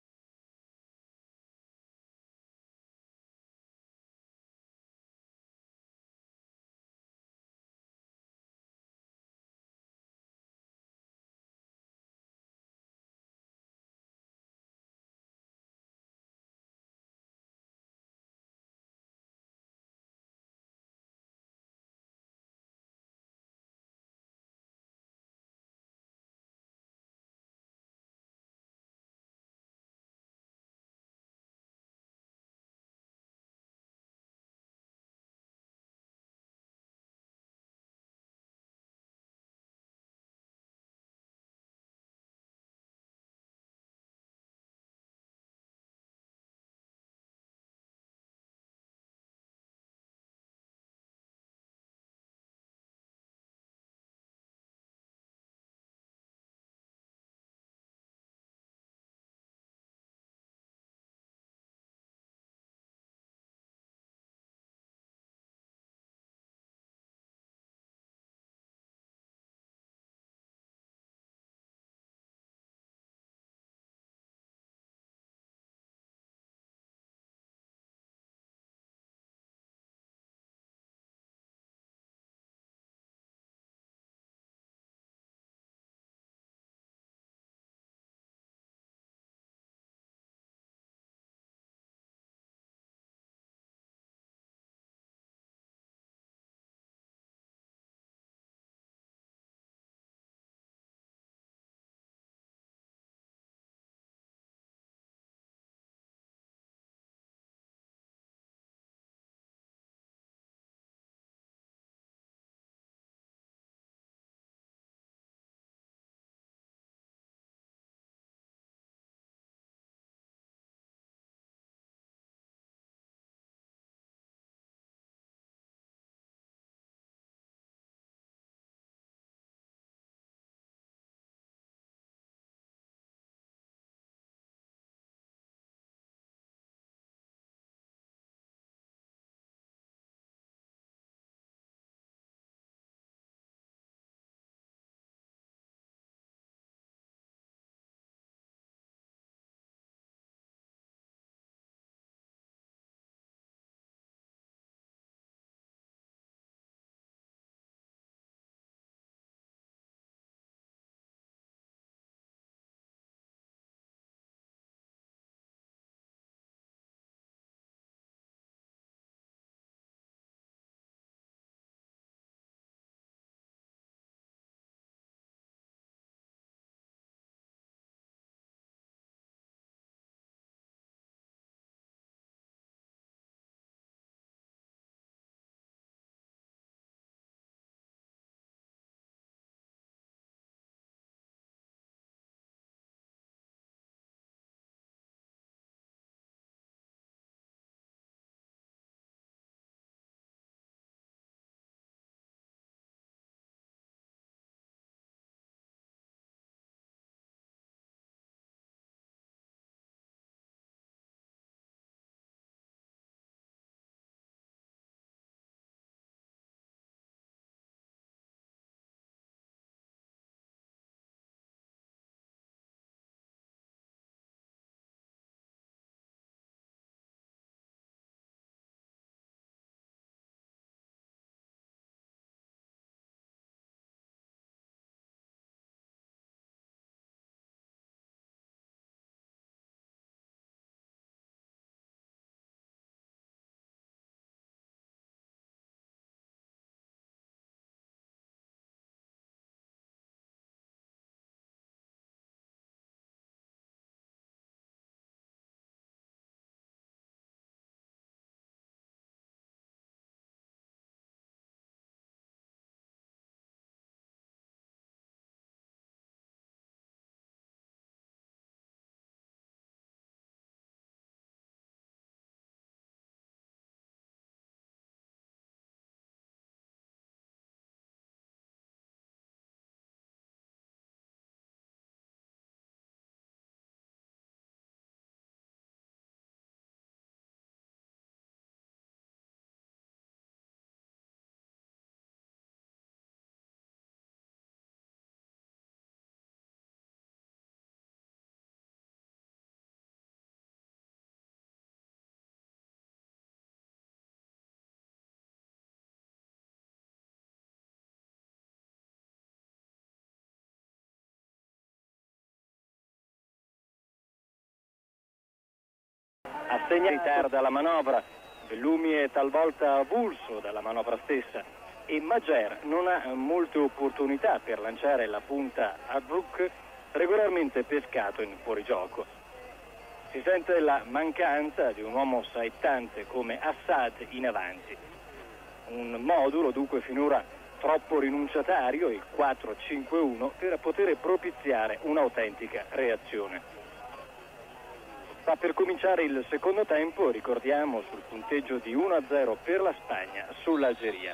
assegna ritarda la manovra, Bellumi è talvolta avulso dalla manovra stessa e Mager non ha molte opportunità per lanciare la punta a Brook, regolarmente pescato in fuorigioco. Si sente la mancanza di un uomo saettante come Assad in avanti. Un modulo dunque finora troppo rinunciatario, il quattro cinque uno, per poter propiziare un'autentica reazione. Sta per cominciare il secondo tempo, ricordiamo sul punteggio di uno a zero per la Spagna sull'Algeria.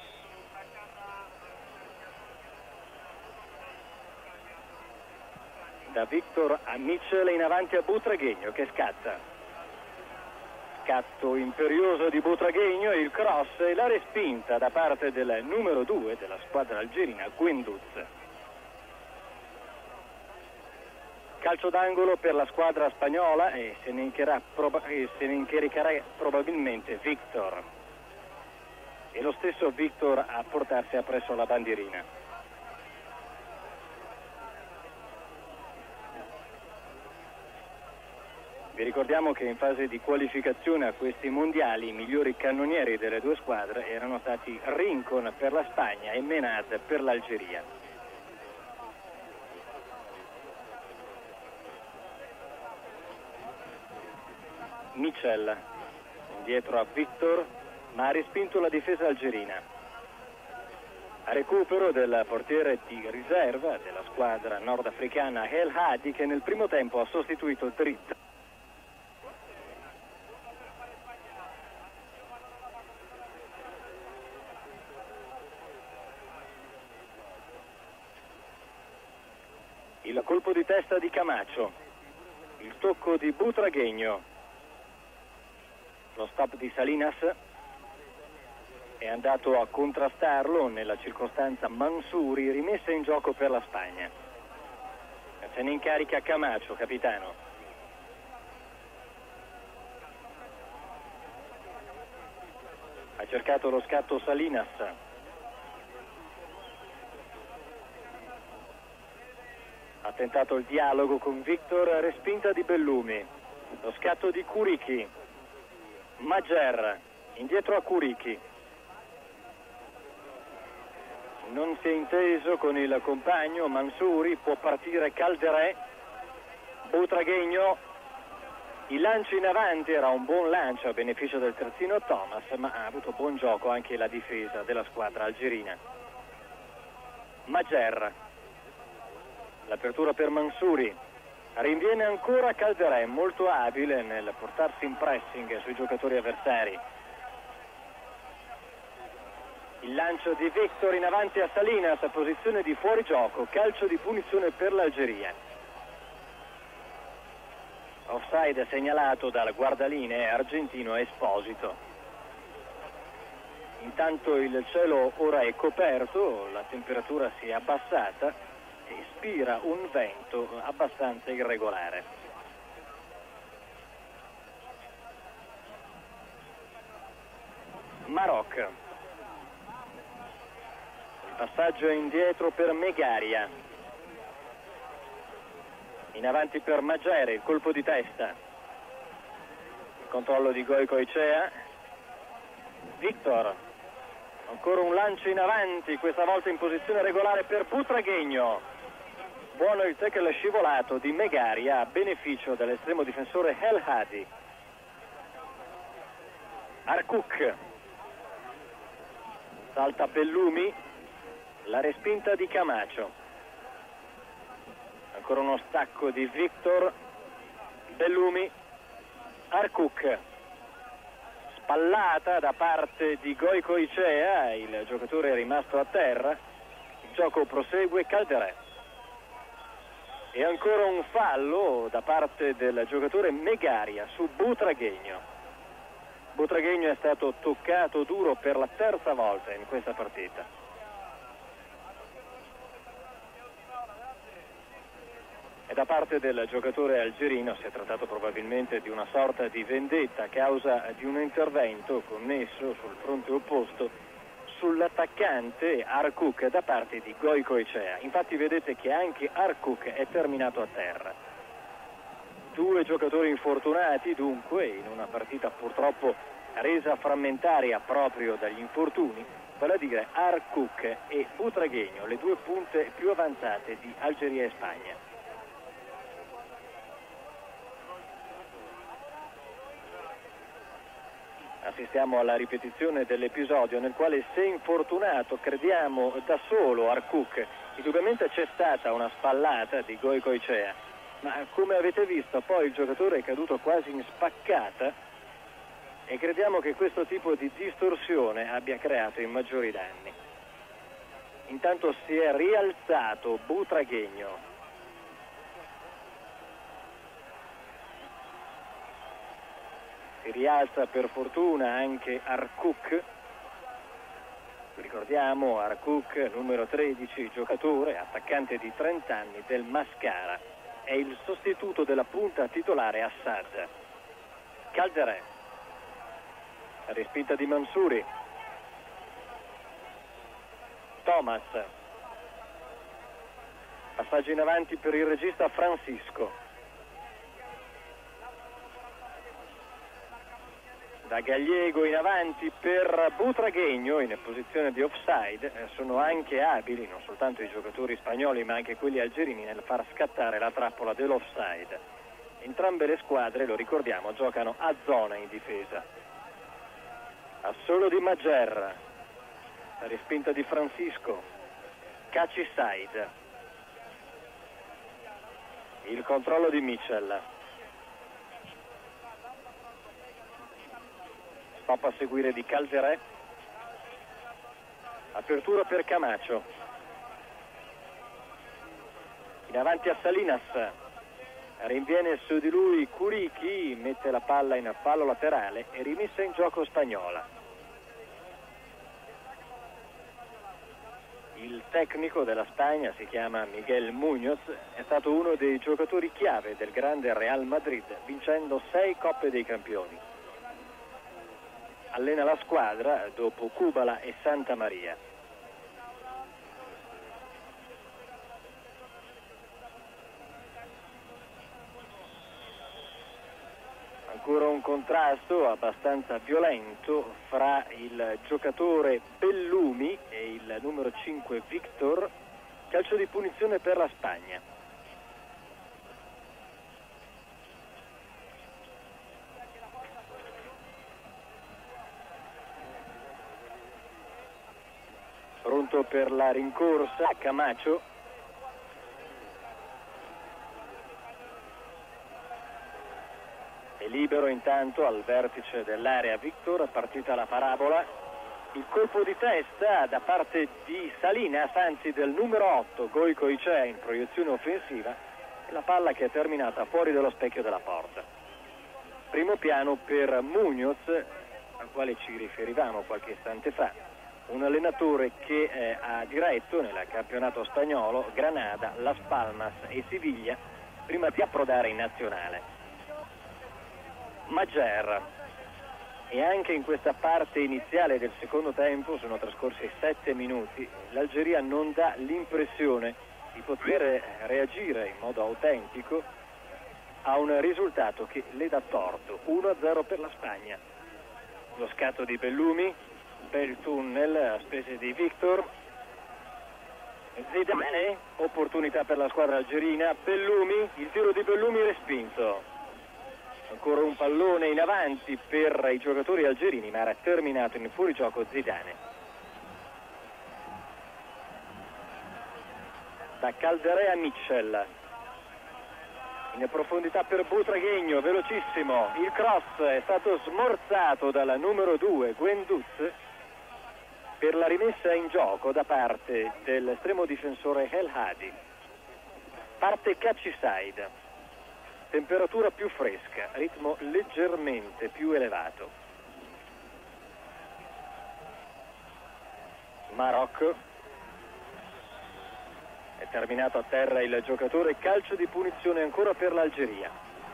Da Victor a Mitchell in avanti a Butragueño che scatta. Scatto imperioso di Butragueño, il cross e la respinta da parte del numero due della squadra algerina, Guendouzi. Calcio d'angolo per la squadra spagnola e se ne incaricherà, proba- e se ne incaricherà probabilmente Victor. E lo stesso Victor a portarsi appresso la bandierina. Vi ricordiamo che in fase di qualificazione a questi mondiali i migliori cannonieri delle due squadre erano stati Rincon per la Spagna e Menad per l'Algeria. Mitchell indietro a Victor, ma ha respinto la difesa algerina. A recupero del portiere di riserva della squadra nordafricana El Hadi, che nel primo tempo ha sostituito Dritt. Il colpo di testa di Camacho, il tocco di Butragueño, lo stop di Salinas è andato a contrastarlo nella circostanza Mansouri, rimessa in gioco per la Spagna. Se ne incarica Camacho, capitano. Ha cercato lo scatto Salinas. Ha tentato il dialogo con Victor, respinta di Bellumi. Lo scatto di Kuriki. Mager, indietro a Kuriki. Non si è inteso con il compagno Mansouri, può partire Calderé. Butragueño. Il lancio in avanti era un buon lancio a beneficio del terzino Thomas, ma ha avuto buon gioco anche la difesa della squadra algerina. Mager. L'apertura per Mansouri, rinviene ancora Calderé, molto abile nel portarsi in pressing sui giocatori avversari. Il lancio di Victor in avanti a Salinas, posizione di fuorigioco, calcio di punizione per l'Algeria. Offside segnalato dal guardalinee argentino Esposito. Intanto il cielo ora è coperto, la temperatura si è abbassata e spira un vento abbastanza irregolare. Maroc. Il passaggio è indietro per Megaria. In avanti per Mager, il colpo di testa. Il controllo di Goicoechea. Victor. Ancora un lancio in avanti, questa volta in posizione regolare per Butragueño. Buono il tackle scivolato di Megaria a beneficio dell'estremo difensore El Hadi. Arcouk. Salta Bellumi. La respinta di Camacho. Ancora uno stacco di Victor. Bellumi. Arcouk. Spallata da parte di Goicoechea, il giocatore è rimasto a terra. Il gioco prosegue. Calderé. E ancora un fallo da parte del giocatore Megaria su Butragueño. Butragueño è stato toccato duro per la terza volta in questa partita. E da parte del giocatore algerino si è trattato probabilmente di una sorta di vendetta a causa di un intervento connesso sul fronte opposto sull'attaccante Arcouk da parte di Goicoechea. Infatti vedete che anche Arcouk è terminato a terra. Due giocatori infortunati dunque in una partita purtroppo resa frammentaria proprio dagli infortuni, vale a dire Arcouk e Butragueño, le due punte più avanzate di Algeria e Spagna. Assistiamo alla ripetizione dell'episodio nel quale, se infortunato, crediamo da solo Arcouk, indubbiamente c'è stata una spallata di Goicoechea, ma come avete visto poi il giocatore è caduto quasi in spaccata e crediamo che questo tipo di distorsione abbia creato i maggiori danni. Intanto si è rialzato Butragueño. Si rialza per fortuna anche Arcouk. Ricordiamo Arcouk, numero tredici, giocatore, attaccante di trenta anni del Mascara. È il sostituto della punta titolare Assad. Calderé. Respinta di Mansouri. Thomas. Passaggio in avanti per il regista Francisco. Da Gallego in avanti per Butragueño in posizione di offside. Sono anche abili non soltanto i giocatori spagnoli ma anche quelli algerini nel far scattare la trappola dell'offside. Entrambe le squadre, lo ricordiamo, giocano a zona in difesa. Assolo di Majer, la respinta di Francisco, Caciside, il controllo di Mitchell. Stop a seguire di Calderé. Apertura per Camacho. In avanti a Salinas. Rinviene su di lui Curiqui, mette la palla in fallo laterale e rimessa in gioco spagnola. Il tecnico della Spagna si chiama Miguel Muñoz, è stato uno dei giocatori chiave del grande Real Madrid, vincendo sei Coppe dei Campioni. Allena la squadra dopo Kubala e Santa Maria. Ancora un contrasto abbastanza violento fra il giocatore Bellumi e il numero cinque Victor. Calcio di punizione per la Spagna. Pronto per la rincorsa Camacho. È libero intanto al vertice dell'area Victor, partita la parabola. Il colpo di testa da parte di Salinas, anzi del numero otto Goicoechea in proiezione offensiva, e la palla che è terminata fuori dallo specchio della porta. Primo piano per Muñoz, al quale ci riferivamo qualche istante fa. Un allenatore che eh, ha diretto nel campionato spagnolo Granada, Las Palmas e Siviglia prima di approdare in nazionale. Majer. E anche in questa parte iniziale del secondo tempo, sono trascorsi sette minuti, l'Algeria non dà l'impressione di poter reagire in modo autentico a un risultato che le dà torto. uno a zero per la Spagna. Lo scatto di Bellumi, bel tunnel a spese di Victor. Zidane, opportunità per la squadra algerina. Bellumi, il tiro di Bellumi respinto. Ancora un pallone in avanti per i giocatori algerini, ma era terminato in fuorigioco Zidane. Da Calderé a Mitchell. In profondità per Butragueño, velocissimo. Il cross è stato smorzato dal numero due Guendouzi per la rimessa in gioco da parte dell'estremo difensore El Hadi. Parte Caciside. Temperatura più fresca, ritmo leggermente più elevato. Marocco. È terminato a terra il giocatore, calcio di punizione ancora per l'Algeria.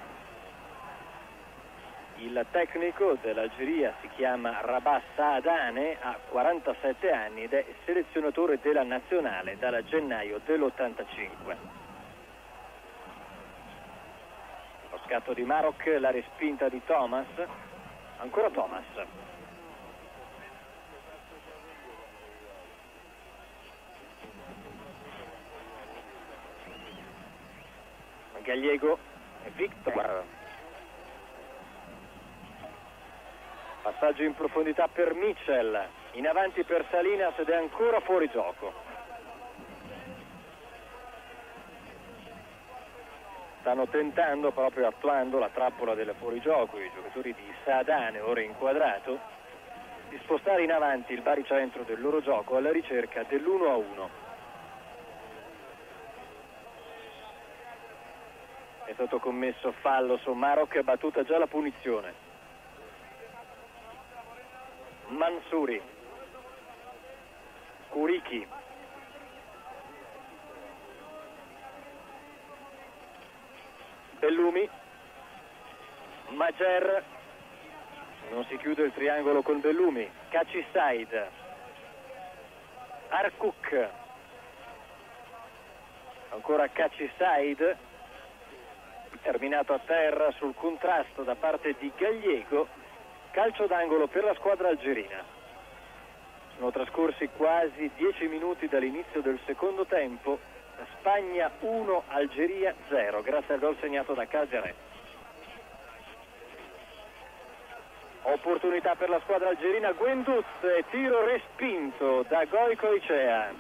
Il tecnico dell'Algeria si chiama Rabah Saadane, ha quarantasette anni ed è selezionatore della nazionale dal gennaio dell'ottantacinque. Lo Scatto di Maroc, la respinta di Thomas, ancora Thomas. Gallego e Victor. Passaggio in profondità per Mitchell, in avanti per Salinas ed è ancora fuori gioco. Stanno tentando, proprio attuando la trappola del fuorigioco, i giocatori di Saadane, ora inquadrato, di spostare in avanti il baricentro del loro gioco alla ricerca dell'uno a uno. È stato commesso fallo su Maroc, è battuta già la punizione. Mansouri, Kuriki, Bellumi, Majer, non si chiude il triangolo con Bellumi, Kaci Said, Arkuk, ancora Kaci Said, terminato a terra sul contrasto da parte di Gallego, calcio d'angolo per la squadra algerina. Sono trascorsi quasi dieci minuti dall'inizio del secondo tempo, Spagna uno, Algeria zero, grazie al gol segnato da Calderé. Opportunità per la squadra algerina, Guendouzi, tiro respinto da Goicoechea.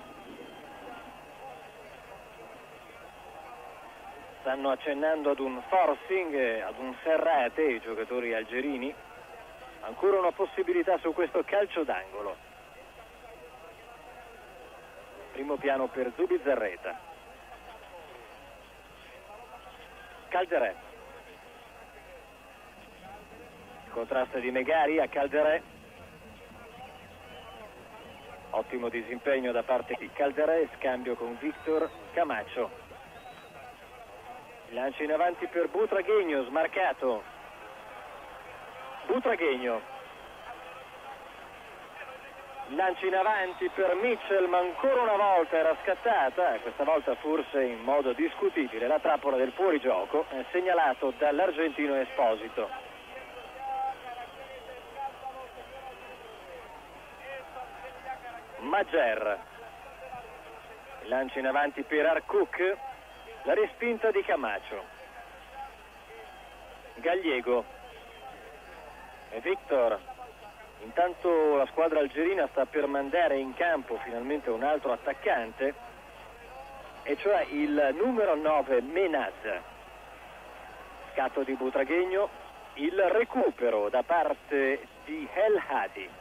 Stanno accennando ad un forcing, ad un serrate i giocatori algerini. Ancora una possibilità su questo calcio d'angolo. Primo piano per Zubizarreta. Calderé. Contrasto di Meghari a Calderé. Ottimo disimpegno da parte di Calderé, scambio con Victor Camacho. Lancio in avanti per Butragueño, smarcato. Butragueño. Lancio in avanti per Mitchell, ma ancora una volta era scattata, questa volta forse in modo discutibile, la trappola del fuorigioco, segnalato dall'argentino Esposito. Majer. Lancio in avanti per Arkuk, la respinta di Camacho. Gallego e Victor. Intanto la squadra algerina sta per mandare in campo finalmente un altro attaccante, e cioè il numero nove Menaz. Scatto di Butragueño, il recupero da parte di El Hadi.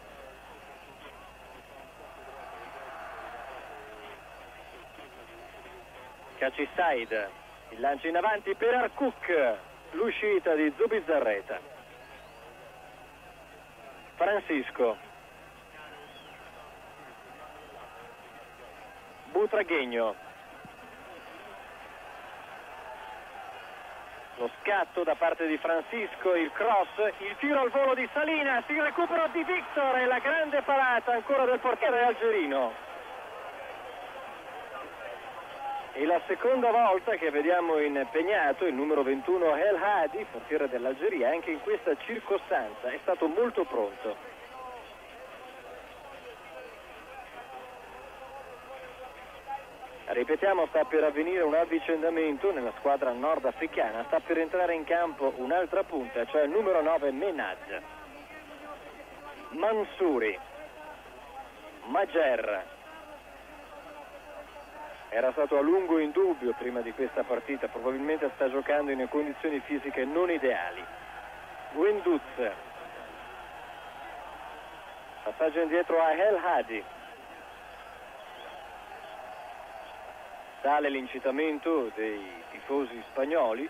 Kaci Said, il lancio in avanti per Arkuk, l'uscita di Zubizarreta. Francisco. Butragueño. Lo scatto da parte di Francisco, il cross, il tiro al volo di Salinas, il recupero di Victor e la grande parata ancora del portiere algerino. E la seconda volta che vediamo impegnato il numero ventuno El Hadi, portiere dell'Algeria, anche in questa circostanza è stato molto pronto. Ripetiamo, sta per avvenire un avvicendamento nella squadra nordafricana, sta per entrare in campo un'altra punta, cioè il numero nove Menaz. Mansouri, Majer. Era stato a lungo in dubbio prima di questa partita, probabilmente sta giocando in condizioni fisiche non ideali. Guendouzi. Passaggio indietro a El Hadi. Sale l'incitamento dei tifosi spagnoli.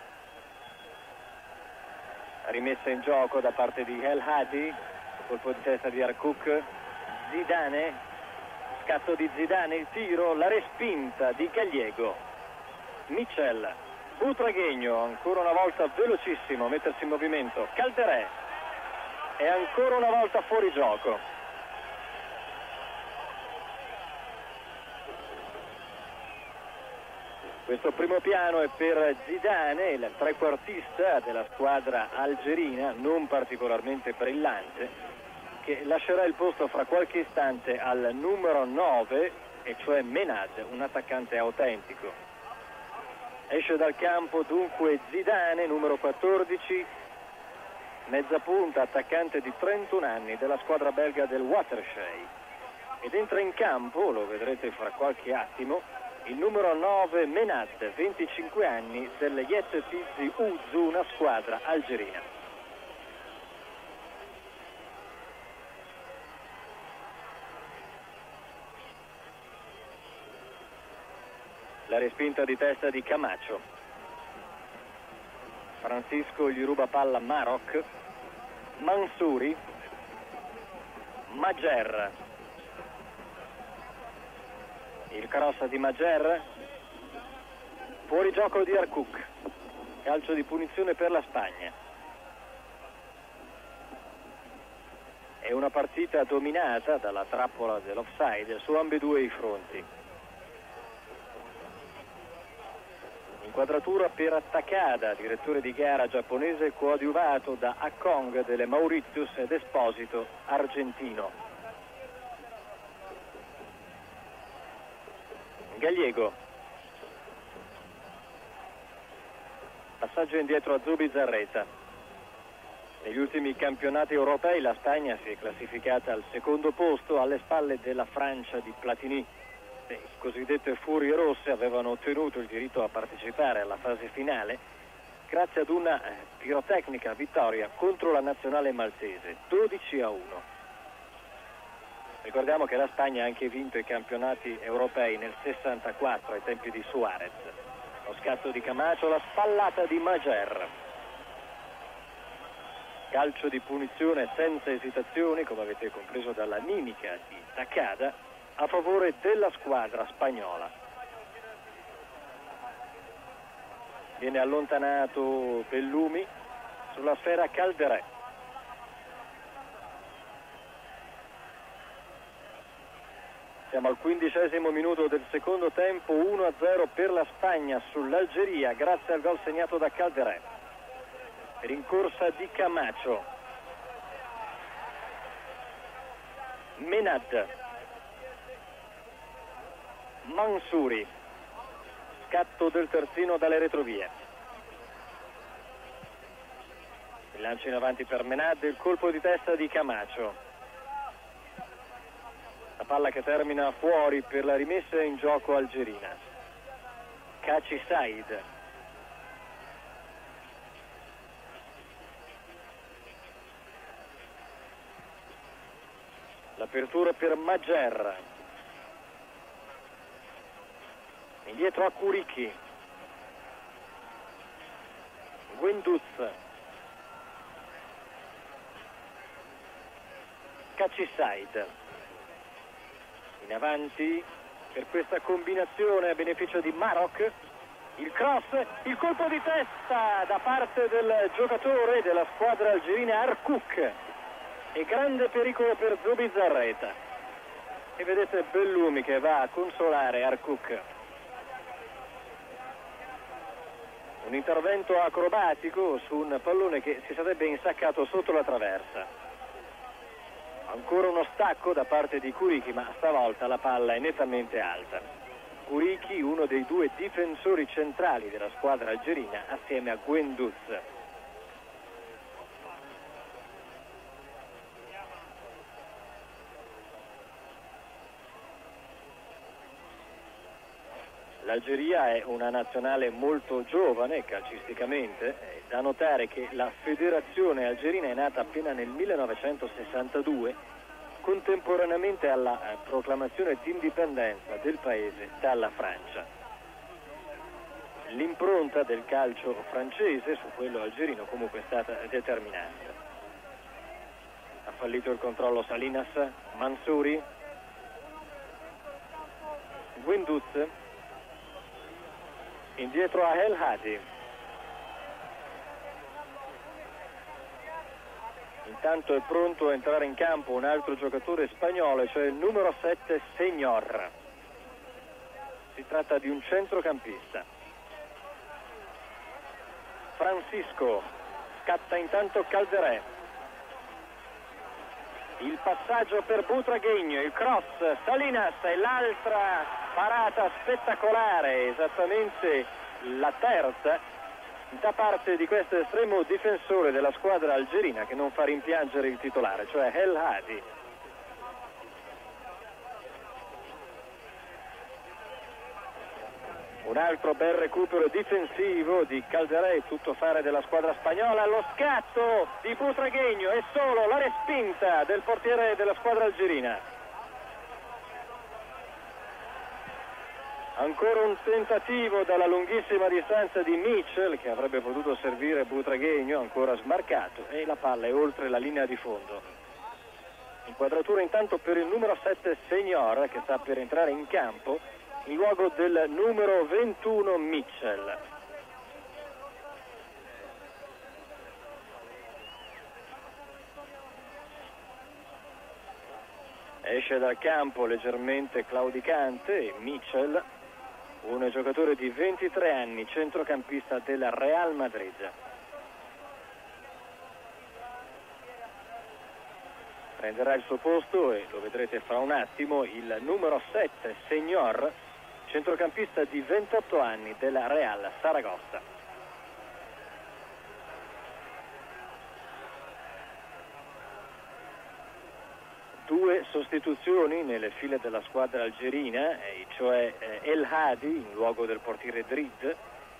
Rimessa in gioco da parte di El Hadi, colpo di testa di Arkuk. Zidane. Scatto di Zidane, il tiro, la respinta di Gallego. Mitchell, Butragueño, ancora una volta velocissimo a mettersi in movimento. Calderé, e ancora una volta fuori gioco. Questo primo piano è per Zidane, il trequartista della squadra algerina, non particolarmente brillante, che lascerà il posto fra qualche istante al numero nove, e cioè Menad, un attaccante autentico. Esce dal campo dunque Zidane, numero quattordici, mezza punta, attaccante di trentuno anni della squadra belga del Waterschei. Ed entra in campo, lo vedrete fra qualche attimo, il numero nove Menad, venticinque anni, del Yet Tizi Ouzou, una squadra algerina. La respinta di testa di Camacho. Francisco gli ruba palla a Maroc. Mansouri. Majer. Il cross di Majer. Fuori gioco di Arcouk. Calcio di punizione per la Spagna. È una partita dominata dalla trappola dell'offside su ambedue i fronti. Inquadratura per Takada, direttore di gara giapponese coadiuvato da Akong delle Mauritius ed Esposito argentino. Gallego. Passaggio indietro a Zubizarreta. Negli ultimi campionati europei la Spagna si è classificata al secondo posto alle spalle della Francia di Platini. Le cosiddette Furie Rosse avevano ottenuto il diritto a partecipare alla fase finale grazie ad una pirotecnica vittoria contro la nazionale maltese, dodici a uno. Ricordiamo che la Spagna ha anche vinto i campionati europei nel sessantaquattro ai tempi di Suarez. Lo scatto di Camacho, la spallata di Majer. Calcio di punizione senza esitazioni, come avete compreso dalla mimica di Takada, a favore della squadra spagnola. Viene allontanato Bellumi sulla sfera Calderé. Siamo al quindicesimo minuto del secondo tempo, uno a zero per la Spagna sull'Algeria grazie al gol segnato da Calderé. Rincorsa di Camacho. Menad. Mansouri. Scatto del terzino dalle retrovie. Il lancio in avanti per Menad, il colpo di testa di Camacho. La palla che termina fuori per la rimessa in gioco algerina. Kachi Said. L'apertura per Majer. Indietro a Kuriki. Guendouzi. Kachi Said. In avanti per questa combinazione a beneficio di Maroc. Il cross, il colpo di testa da parte del giocatore della squadra algerina Arcouk. E grande pericolo per Zubizarreta. E vedete Bellumi che va a consolare Arcouk. Un intervento acrobatico su un pallone che si sarebbe insaccato sotto la traversa. Ancora uno stacco da parte di Kuriki, ma stavolta la palla è nettamente alta. Kuriki, uno dei due difensori centrali della squadra algerina, assieme a Guendouzi. L'Algeria è una nazionale molto giovane calcisticamente, eh, da notare che la federazione algerina è nata appena nel millenovecentosessantadue, contemporaneamente alla eh, proclamazione di indipendenza del paese dalla Francia. L'impronta del calcio francese su quello algerino comunque è stata determinante. Ha fallito il controllo Salinas, Mansouri, Guendouzi. Indietro a El Hadi. Intanto è pronto a entrare in campo un altro giocatore spagnolo, cioè il numero sette Señor. Si tratta di un centrocampista. Francisco, scatta intanto Calderé. Il passaggio per Butragueño, il cross, Salinas e l'altra parata spettacolare, esattamente la terza, da parte di questo estremo difensore della squadra algerina che non fa rimpiangere il titolare, cioè El Hadi. Un altro bel recupero difensivo di Calderé, tutto fare della squadra spagnola, lo scatto di Butragueño e solo la respinta del portiere della squadra algerina. Ancora un tentativo dalla lunghissima distanza di Mitchell che avrebbe potuto servire Butragueño, ancora smarcato, e la palla è oltre la linea di fondo. Inquadratura intanto per il numero sette Señor che sta per entrare in campo in luogo del numero ventuno Mitchell. Esce dal campo leggermente claudicante Mitchell, un giocatore di ventitré anni, centrocampista del Real Madrid. Prenderà il suo posto, e lo vedrete fra un attimo, il numero sette Señor, centrocampista di ventotto anni della Real Saragossa. Due sostituzioni nelle file della squadra algerina, e cioè El Hadi in luogo del portiere Drid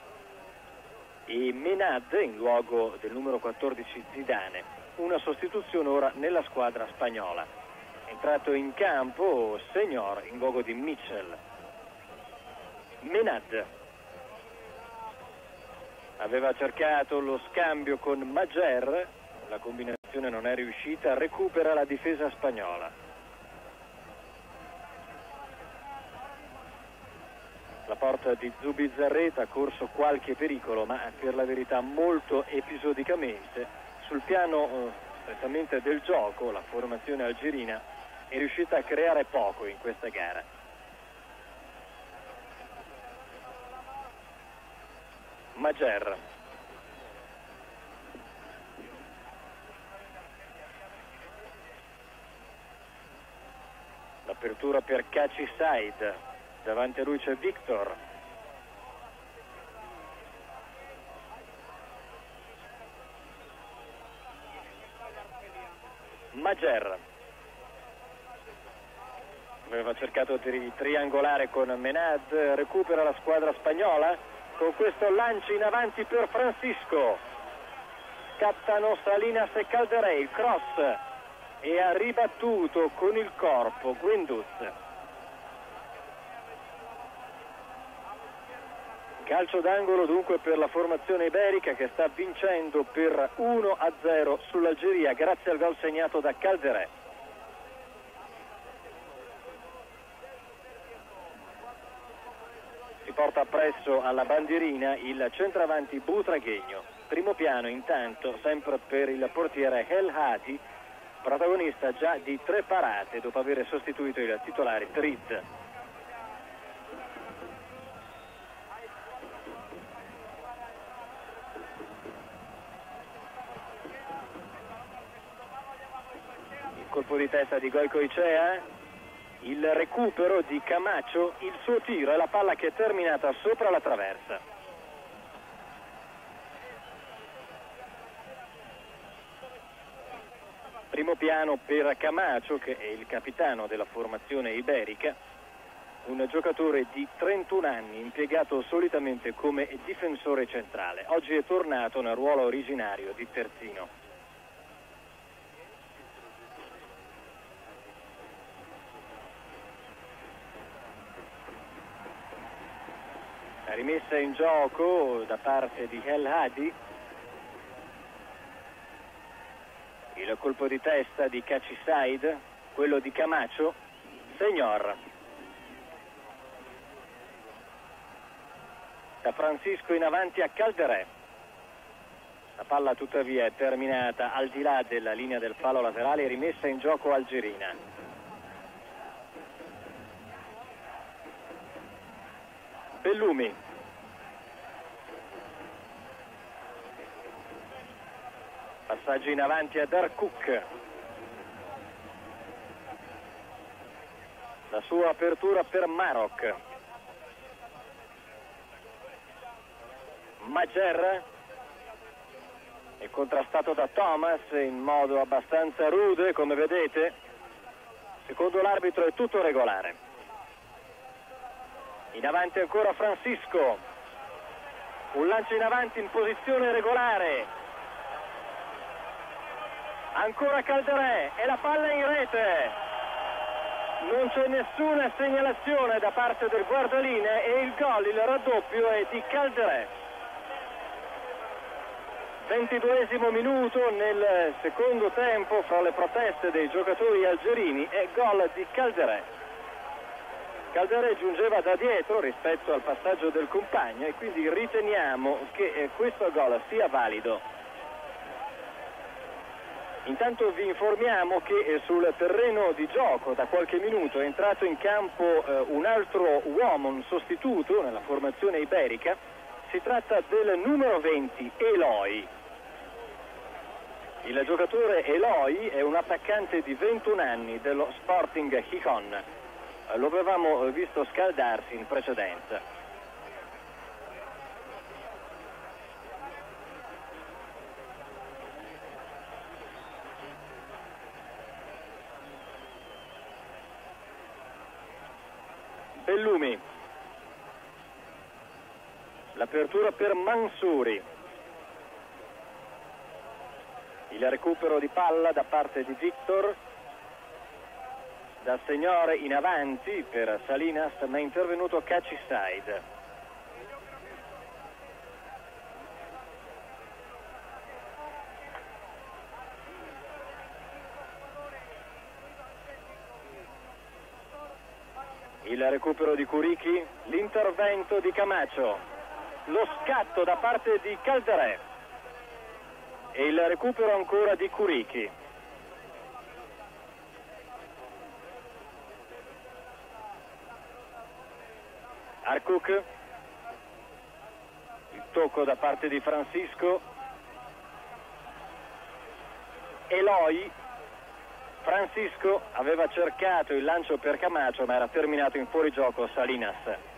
e Menad in luogo del numero quattordici Zidane. Una sostituzione ora nella squadra spagnola. È entrato in campo Señor in luogo di Mitchell. Menad aveva cercato lo scambio con Majer, la combinazione non è riuscita, recupera la difesa spagnola. La porta di Zubizarreta ha corso qualche pericolo, ma per la verità molto episodicamente. Sul piano eh, strettamente del gioco, la formazione algerina è riuscita a creare poco in questa gara. Majer. L'apertura per Kachi Said, davanti a lui c'è Victor. Majer aveva cercato di triangolare con Menad, recupera la squadra spagnola con questo lancio in avanti per Francisco. Scattano Salinas e Calderé, il cross e ha ribattuto con il corpo Guendouzi. Calcio d'angolo dunque per la formazione iberica che sta vincendo per uno a zero sull'Algeria grazie al gol segnato da Calderé. Si porta appresso alla bandierina il centravanti Butragueño. Primo piano intanto sempre per il portiere El Hadi, protagonista già di tre parate dopo aver sostituito il titolare Drid. Il colpo di testa di Goicoechea, il recupero di Camacho, il suo tiro e la palla che è terminata sopra la traversa. Primo piano per Camacho, che è il capitano della formazione iberica, un giocatore di trentuno anni impiegato solitamente come difensore centrale. Oggi è tornato nel ruolo originario di terzino. La rimessa in gioco da parte di El Hadi. Il colpo di testa di Kachi Said, quello di Camacho, Señor. Da Francisco in avanti a Calderé. La palla tuttavia è terminata al di là della linea del palo laterale e rimessa in gioco algerina. Bellumi. Passaggio in avanti ad Arcouk. La sua apertura per Maroc. Majer è contrastato da Thomas in modo abbastanza rude, come vedete. Secondo l'arbitro è tutto regolare. In avanti ancora Francisco. Un lancio in avanti in posizione regolare. Ancora Calderé e la palla in rete. Non c'è nessuna segnalazione da parte del guardaline e il gol, il raddoppio è di Calderé. ventiduesimo minuto nel secondo tempo, fra le proteste dei giocatori algerini, e gol di Calderé. Calderé giungeva da dietro rispetto al passaggio del compagno e quindi riteniamo che questo gol sia valido. Intanto vi informiamo che sul terreno di gioco da qualche minuto è entrato in campo eh, un altro uomo, un sostituto nella formazione iberica. Si tratta del numero venti, Eloy. Il giocatore Eloy è un attaccante di ventuno anni dello Sporting Gijón. Eh, lo avevamo visto scaldarsi in precedenza. Bellumi, l'apertura per Mansouri, il recupero di palla da parte di Victor, da Signore in avanti per Salinas, ma è intervenuto Caciside. Il recupero di Curichi, l'intervento di Camacho, lo scatto da parte di Calderé e il recupero ancora di Curichi. Arcouk, il tocco da parte di Francisco, Eloy. Francisco aveva cercato il lancio per Camacho ma era terminato in fuorigioco Salinas.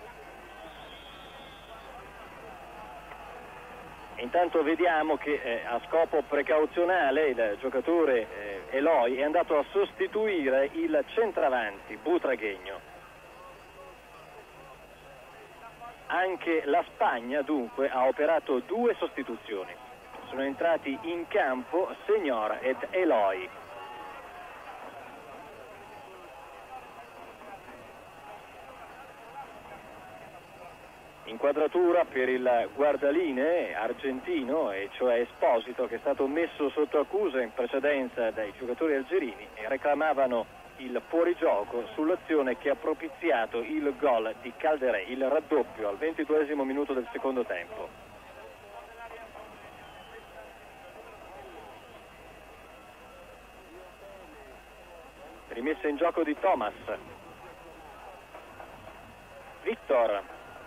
Intanto vediamo che eh, a scopo precauzionale il giocatore eh, Eloy è andato a sostituire il centravanti Butragueño. Anche la Spagna dunque ha operato due sostituzioni. Sono entrati in campo Signor ed Eloy. Inquadratura per il guardaline argentino, e cioè Esposito, che è stato messo sotto accusa in precedenza dai giocatori algerini e reclamavano il fuorigioco sull'azione che ha propiziato il gol di Calderé, il raddoppio al ventiduesimo minuto del secondo tempo. Rimessa in gioco di Thomas. Victor.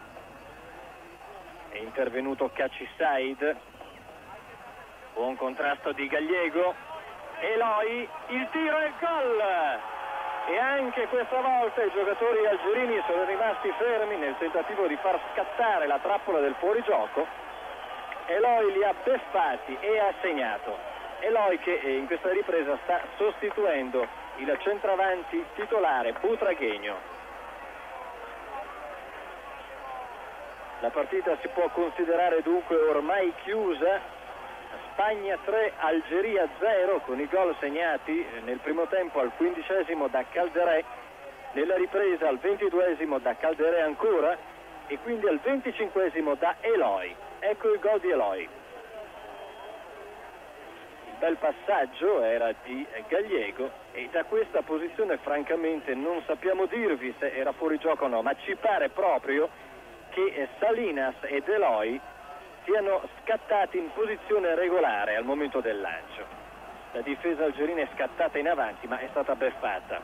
È intervenuto Caciside, buon contrasto di Gallego, Eloy, il tiro e il gol, e anche questa volta i giocatori algerini sono rimasti fermi nel tentativo di far scattare la trappola del fuorigioco. Eloy li ha beffati e ha segnato. Eloy che in questa ripresa sta sostituendo il centravanti titolare Butragueño. La partita si può considerare dunque ormai chiusa. Spagna tre, Algeria zero, con i gol segnati nel primo tempo al quindicesimo da Calderé, nella ripresa al ventiduesimo da Calderé ancora e quindi al venticinquesimo da Eloy. Ecco il gol di Eloy. Il bel passaggio era di Gallego e da questa posizione francamente non sappiamo dirvi se era fuori gioco o no, ma ci pare proprio che Salinas ed Eloy siano scattati in posizione regolare al momento del lancio. La difesa algerina è scattata in avanti ma è stata beffata.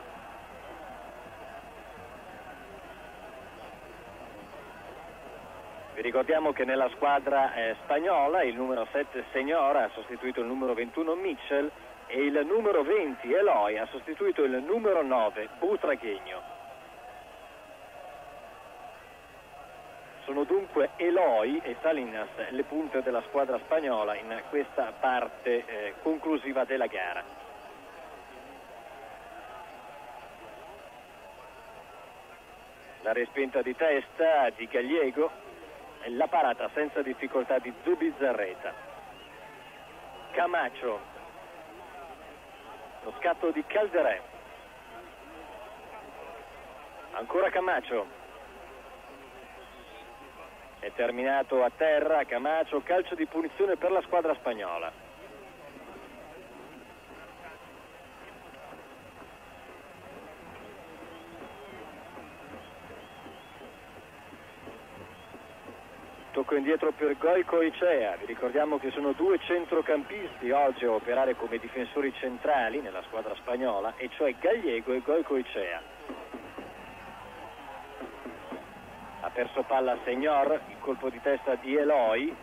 Vi ricordiamo che nella squadra eh, spagnola il numero sette Señor ha sostituito il numero ventuno Mitchell e il numero venti Eloy ha sostituito il numero nove Butragueño. Sono dunque Eloy e Salinas le punte della squadra spagnola in questa parte eh, conclusiva della gara. La respinta di testa di Gallego, la parata senza difficoltà di Zubizarreta. Camacho, lo scatto di Calderé, ancora Camacho, è terminato a terra Camacho, calcio di punizione per la squadra spagnola. Tocco indietro per Goicoechea. Vi ricordiamo che sono due centrocampisti oggi a operare come difensori centrali nella squadra spagnola, e cioè Gallego e Goicoechea. Ha perso palla Señor, il colpo di testa di Eloy.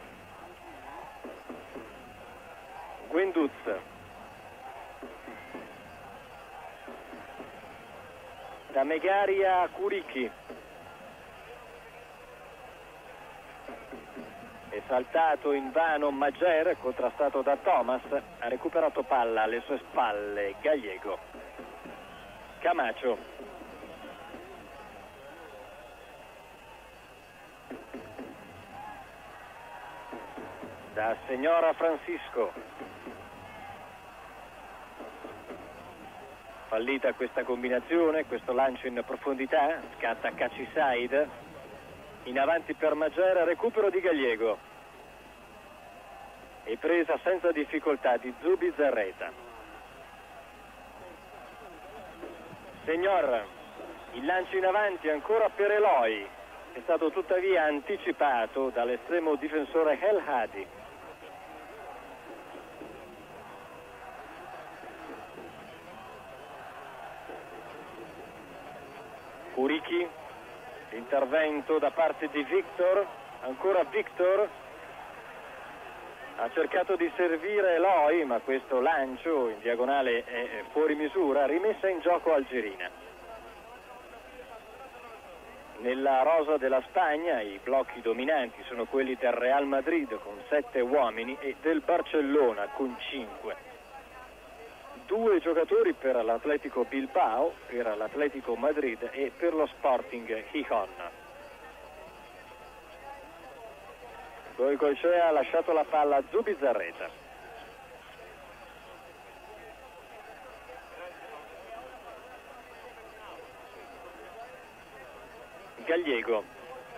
Guenduz. Da Megaria a Curichi. È saltato in vano Mager, contrastato da Thomas, ha recuperato palla alle sue spalle Gallego. Camacho. Da Señor Francisco. Fallita questa combinazione, questo lancio in profondità, scatta Cacisaid. In avanti per Mager, recupero di Gallego e presa senza difficoltà di Zubizarreta. Señor, il lancio in avanti ancora per Eloy, è stato tuttavia anticipato dall'estremo difensore El Hadi. Curichi. Intervento da parte di Victor, ancora Victor, ha cercato di servire Eloy, ma questo lancio in diagonale è fuori misura, rimessa in gioco algerina. Nella rosa della Spagna i blocchi dominanti sono quelli del Real Madrid con sette uomini e del Barcellona con cinque. Due giocatori per l'Atletico Bilbao, per l'Atletico Madrid e per lo Sporting Gijón. Goicoechea ha lasciato la palla a Zubizarreta. Gallego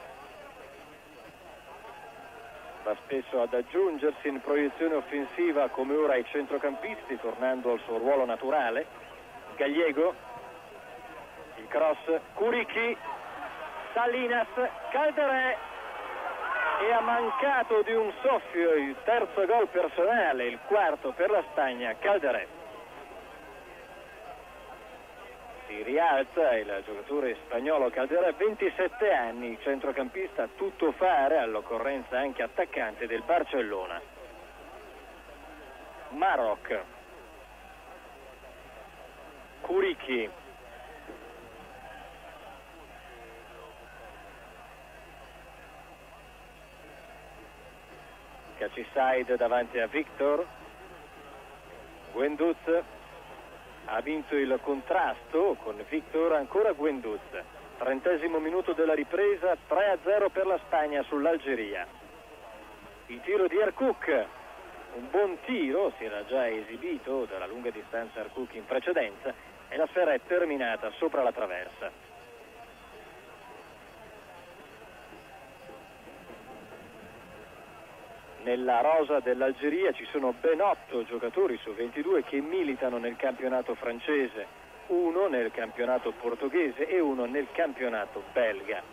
va spesso ad aggiungersi in proiezione offensiva come ora ai centrocampisti, tornando al suo ruolo naturale. Gallego, il cross, Curichi, Salinas, Calderé, e ha mancato di un soffio il terzo gol personale, il quarto per la Spagna, Calderé. Si rialza il giocatore spagnolo Calderé, ventisette anni, centrocampista tuttofare, all'occorrenza anche attaccante del Barcellona. Maroc. Curichi. Cacisaid davanti a Victor. Guenduz ha vinto il contrasto con Victor, ancora Guenduz. Trentesimo minuto della ripresa, tre a zero per la Spagna sull'Algeria. Il tiro di Erkuk, un buon tiro, si era già esibito dalla lunga distanza Erkuk in precedenza, e la sfera è terminata sopra la traversa. Nella rosa dell'Algeria ci sono ben otto giocatori su ventidue che militano nel campionato francese, uno nel campionato portoghese e uno nel campionato belga.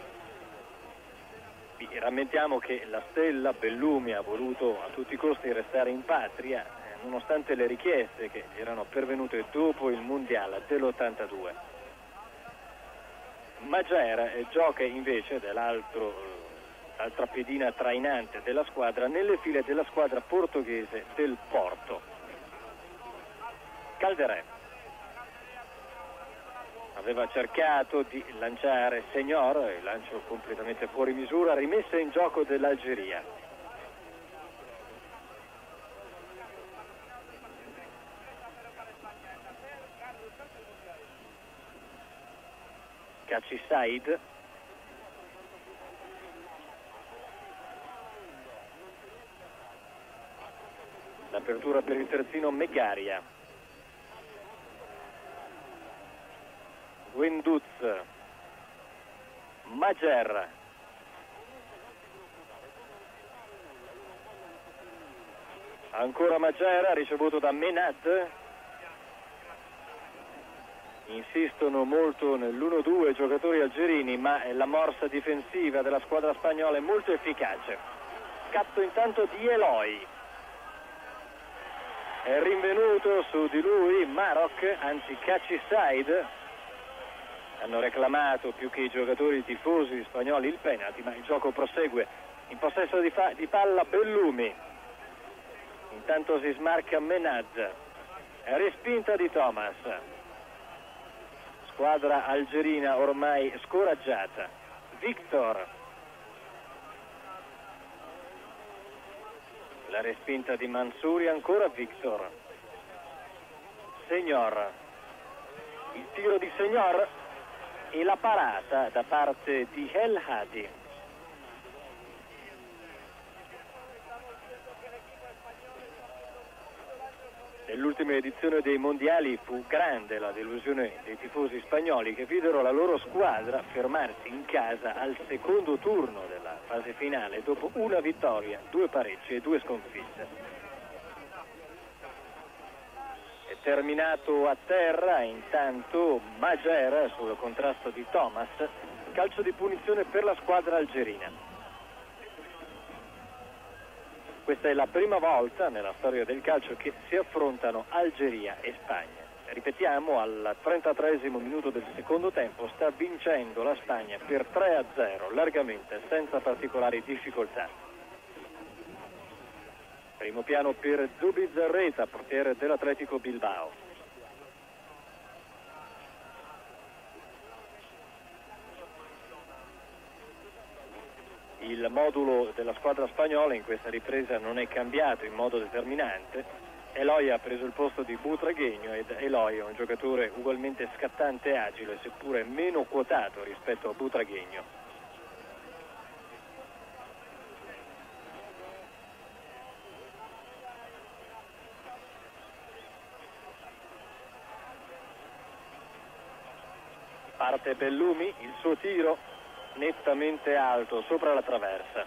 Vi rammentiamo che la stella Bellumi ha voluto a tutti i costi restare in patria, nonostante le richieste che erano pervenute dopo il mondiale dell'ottantadue. Mager gioca invece dell'altro altra pedina trainante della squadra nelle file della squadra portoghese del Porto. Calderé aveva cercato di lanciare Senghor, il lancio completamente fuori misura, rimessa in gioco dell'Algeria. Kaci Said, l'apertura per il terzino Megaria, Guendouzi, Majer, ancora Majer, ha ricevuto da Menad. Insistono molto nell'uno due i giocatori algerini, ma la morsa difensiva della squadra spagnola è molto efficace. Scatto intanto di Eloy, è rinvenuto su di lui Maroc, anzi Kaci Said. Hanno reclamato più che i giocatori i tifosi spagnoli il penalty, ma il gioco prosegue. In possesso di, di palla Bellumi, intanto si smarca Menad, respinta di Thomas. Squadra algerina ormai scoraggiata. Victor, la respinta di Mansouri, ancora Victor. Senghor, il tiro di Senghor e la parata da parte di El Hadi. Nell'ultima edizione dei mondiali fu grande la delusione dei tifosi spagnoli, che videro la loro squadra fermarsi in casa al secondo turno della fase finale dopo una vittoria, due pareggi e due sconfitte. È terminato a terra intanto Majer sul contrasto di Thomas, calcio di punizione per la squadra algerina. Questa è la prima volta nella storia del calcio che si affrontano Algeria e Spagna. Ripetiamo, al trentatreesimo minuto del secondo tempo sta vincendo la Spagna per tre a zero, largamente, senza particolari difficoltà. Primo piano per Zubizarreta, portiere dell'Atletico Bilbao. Il modulo della squadra spagnola in questa ripresa non è cambiato in modo determinante. Eloy ha preso il posto di Butragueño ed Eloy è un giocatore ugualmente scattante e agile, seppure meno quotato rispetto a Butragueño. Parte Bellumi, il suo tiro nettamente alto sopra la traversa,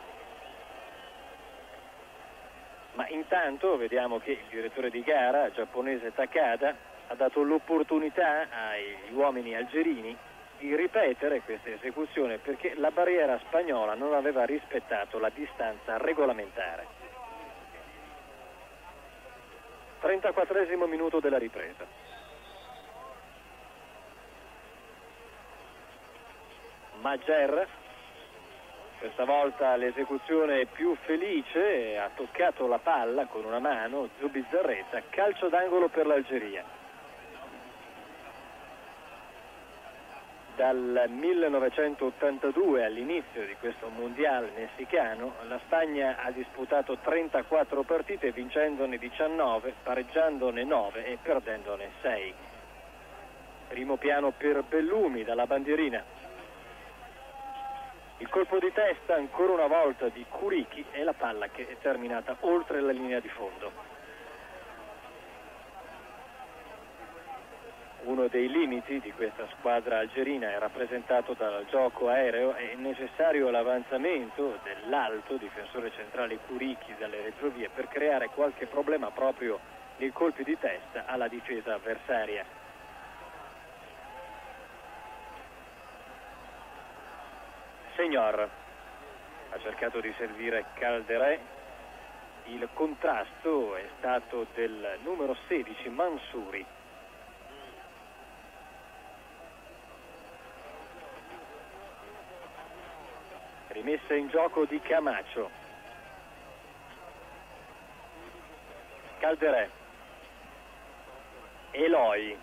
ma intanto vediamo che il direttore di gara giapponese Takada ha dato l'opportunità agli uomini algerini di ripetere questa esecuzione, perché la barriera spagnola non aveva rispettato la distanza regolamentare. trentaquattresimo minuto della ripresa. Majer, questa volta l'esecuzione è più felice, ha toccato la palla con una mano, Zubizarreta, calcio d'angolo per l'Algeria. Dal millenovecentottantadue, all'inizio di questo mondiale messicano, la Spagna ha disputato trentaquattro partite, vincendone diciannove, pareggiandone nove e perdendone sei. Primo piano per Bellumi dalla bandierina. Il colpo di testa ancora una volta di Kuriki e la palla che è terminata oltre la linea di fondo. Uno dei limiti di questa squadra algerina è rappresentato dal gioco aereo. È necessario l'avanzamento dell'alto difensore centrale Kuriki dalle retrovie per creare qualche problema proprio nei colpi di testa alla difesa avversaria. Senghor ha cercato di servire Calderé, il contrasto è stato del numero sedici Mansouri. rimessa in gioco di Camacho. Calderé, Eloy,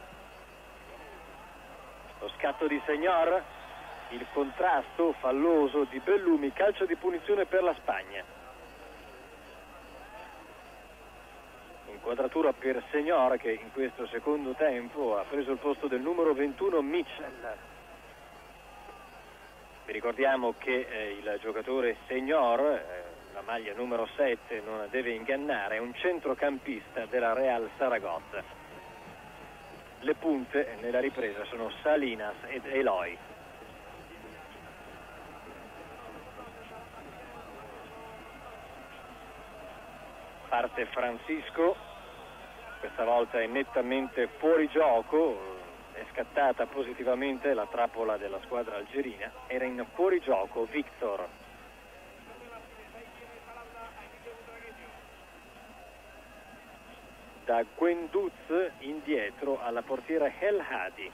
lo scatto di Señor, il contrasto falloso di Bellumi, calcio di punizione per la Spagna. Inquadratura per Señor, che in questo secondo tempo ha preso il posto del numero ventuno Mitchell. Vi ricordiamo che eh, il giocatore Señor, eh, la maglia numero sette, non deve ingannare, è un centrocampista della Real Saragozza. Le punte nella ripresa sono Salinas ed Eloy. Parte Francisco, questa volta è nettamente fuori gioco, è scattata positivamente la trappola della squadra algerina, era in fuorigioco Victor. Da Guendouzi indietro alla portiera El Hadi.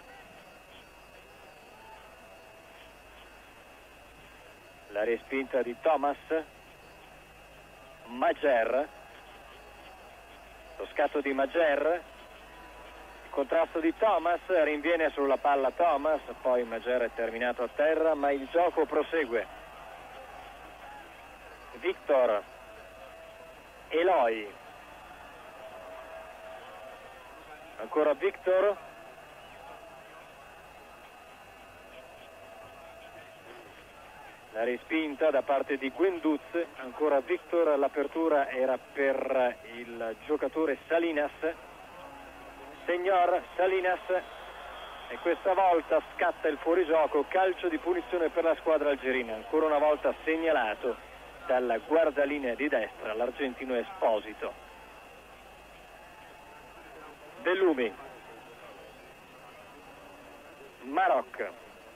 La respinta di Thomas. Majer, lo scatto di Majer, il contrasto di Thomas, rinviene sulla palla Thomas, poi Majer è terminato a terra, ma il gioco prosegue. Victor, Eloy, ancora Victor, la respinta da parte di Guendouzi, ancora Victor, l'apertura era per il giocatore Salinas. Señor, Salinas, e questa volta scatta il fuorigioco, calcio di punizione per la squadra algerina, ancora una volta segnalato dalla guardalinea di destra l'argentino Esposito. Bellumi, Maroc,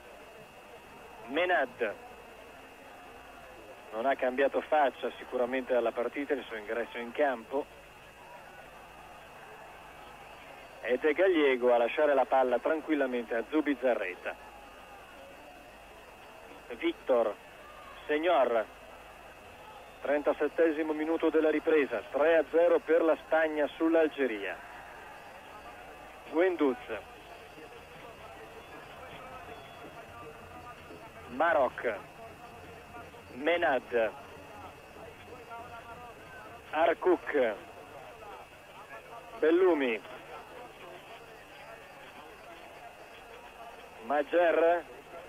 Menad, non ha cambiato faccia sicuramente dalla partita, il suo ingresso in campo, ed è Gallego a lasciare la palla tranquillamente a Zubizarreta. Victor, Señor, trentasettesimo minuto della ripresa, tre a zero per la Spagna sull'Algeria. Guendouzi, Maroc, Menad, Arkouk, Bellumi, Majer,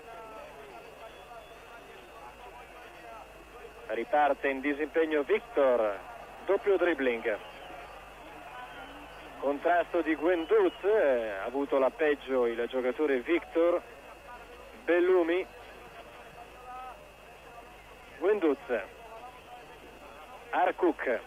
riparte in disimpegno Victor, doppio dribbling, contrasto di Guendouzi, ha avuto la peggio il giocatore Victor. Bellumi, Guendouzi, Arkouk,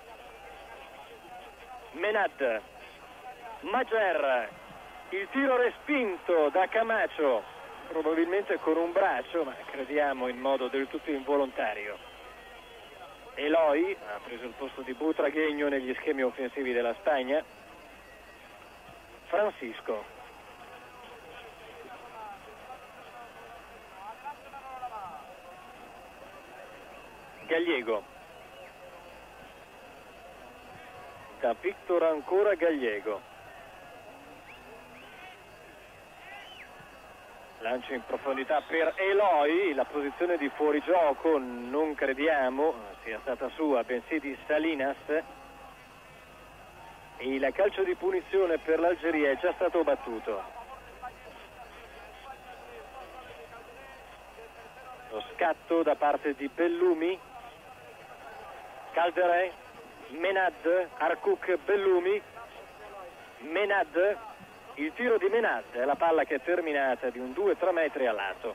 Menad, Majer, il tiro respinto da Camacho, probabilmente con un braccio, ma crediamo in modo del tutto involontario. Eloy ha preso il posto di Butragueño negli schemi offensivi della Spagna. Francisco, Gallego, da Victor ancora Gallego, lancio in profondità per Eloy, la posizione di fuorigioco non crediamo sia stata sua, bensì di Salinas, e il calcio di punizione per l'Algeria è già stato battuto. Lo scatto da parte di Bellumi, Calderé, Menad, Arkouk, Bellumi, Menad, il tiro di Menad, è la palla che è terminata di un due tre metri a lato.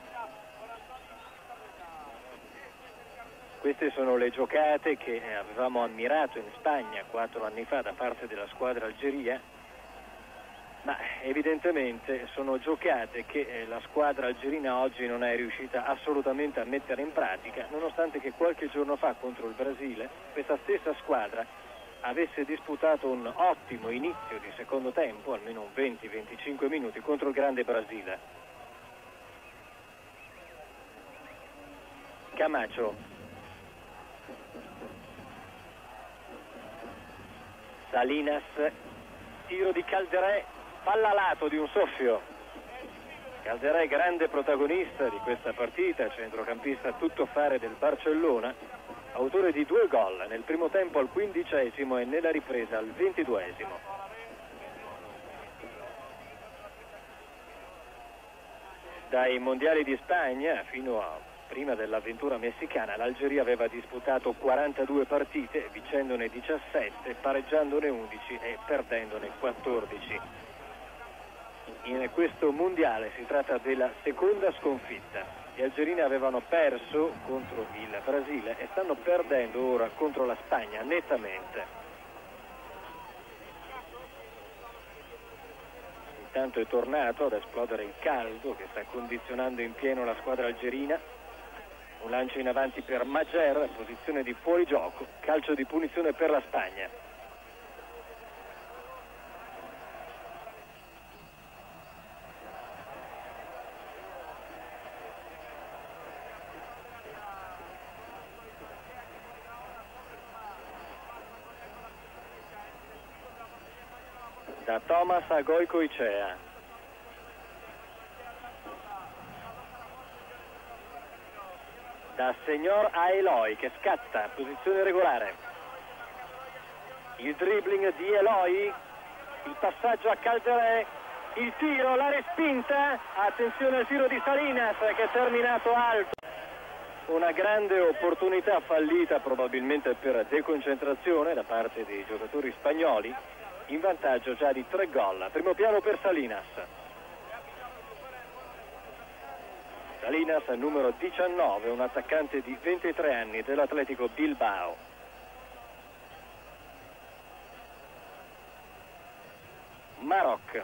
Queste sono le giocate che avevamo ammirato in Spagna quattro anni fa da parte della squadra algeria, ma evidentemente sono giocate che la squadra algerina oggi non è riuscita assolutamente a mettere in pratica, nonostante che qualche giorno fa contro il Brasile questa stessa squadra avesse disputato un ottimo inizio di secondo tempo, almeno un venti venticinque minuti, contro il grande Brasile. Camacho. Salinas, tiro di Calderé, palla a lato di un soffio. Calderé grande protagonista di questa partita, centrocampista tuttofare del Barcellona, autore di due gol, nel primo tempo al quindicesimo e nella ripresa al ventiduesimo. Dai mondiali di Spagna fino a prima dell'avventura messicana, l'Algeria aveva disputato quarantadue partite, vincendone diciassette, pareggiandone undici e perdendone quattordici. In questo mondiale si tratta della seconda sconfitta. Gli algerini avevano perso contro il Brasile e stanno perdendo ora contro la Spagna nettamente. Intanto è tornato ad esplodere il caldo che sta condizionando in pieno la squadra algerina. Un lancio in avanti per Majer, posizione di fuorigioco, calcio di punizione per la Spagna. Da Thomas a Goicoechea. Da Signor a Eloy che scatta, posizione regolare. Il dribbling di Eloy, il passaggio a Calderé, il tiro, la respinta, attenzione al tiro di Salinas che è terminato alto. Una grande opportunità fallita probabilmente per deconcentrazione da parte dei giocatori spagnoli, in vantaggio già di tre gol. Primo piano per Salinas. Salinas, numero diciannove, un attaccante di ventitré anni dell'Atletico Bilbao. Maroc.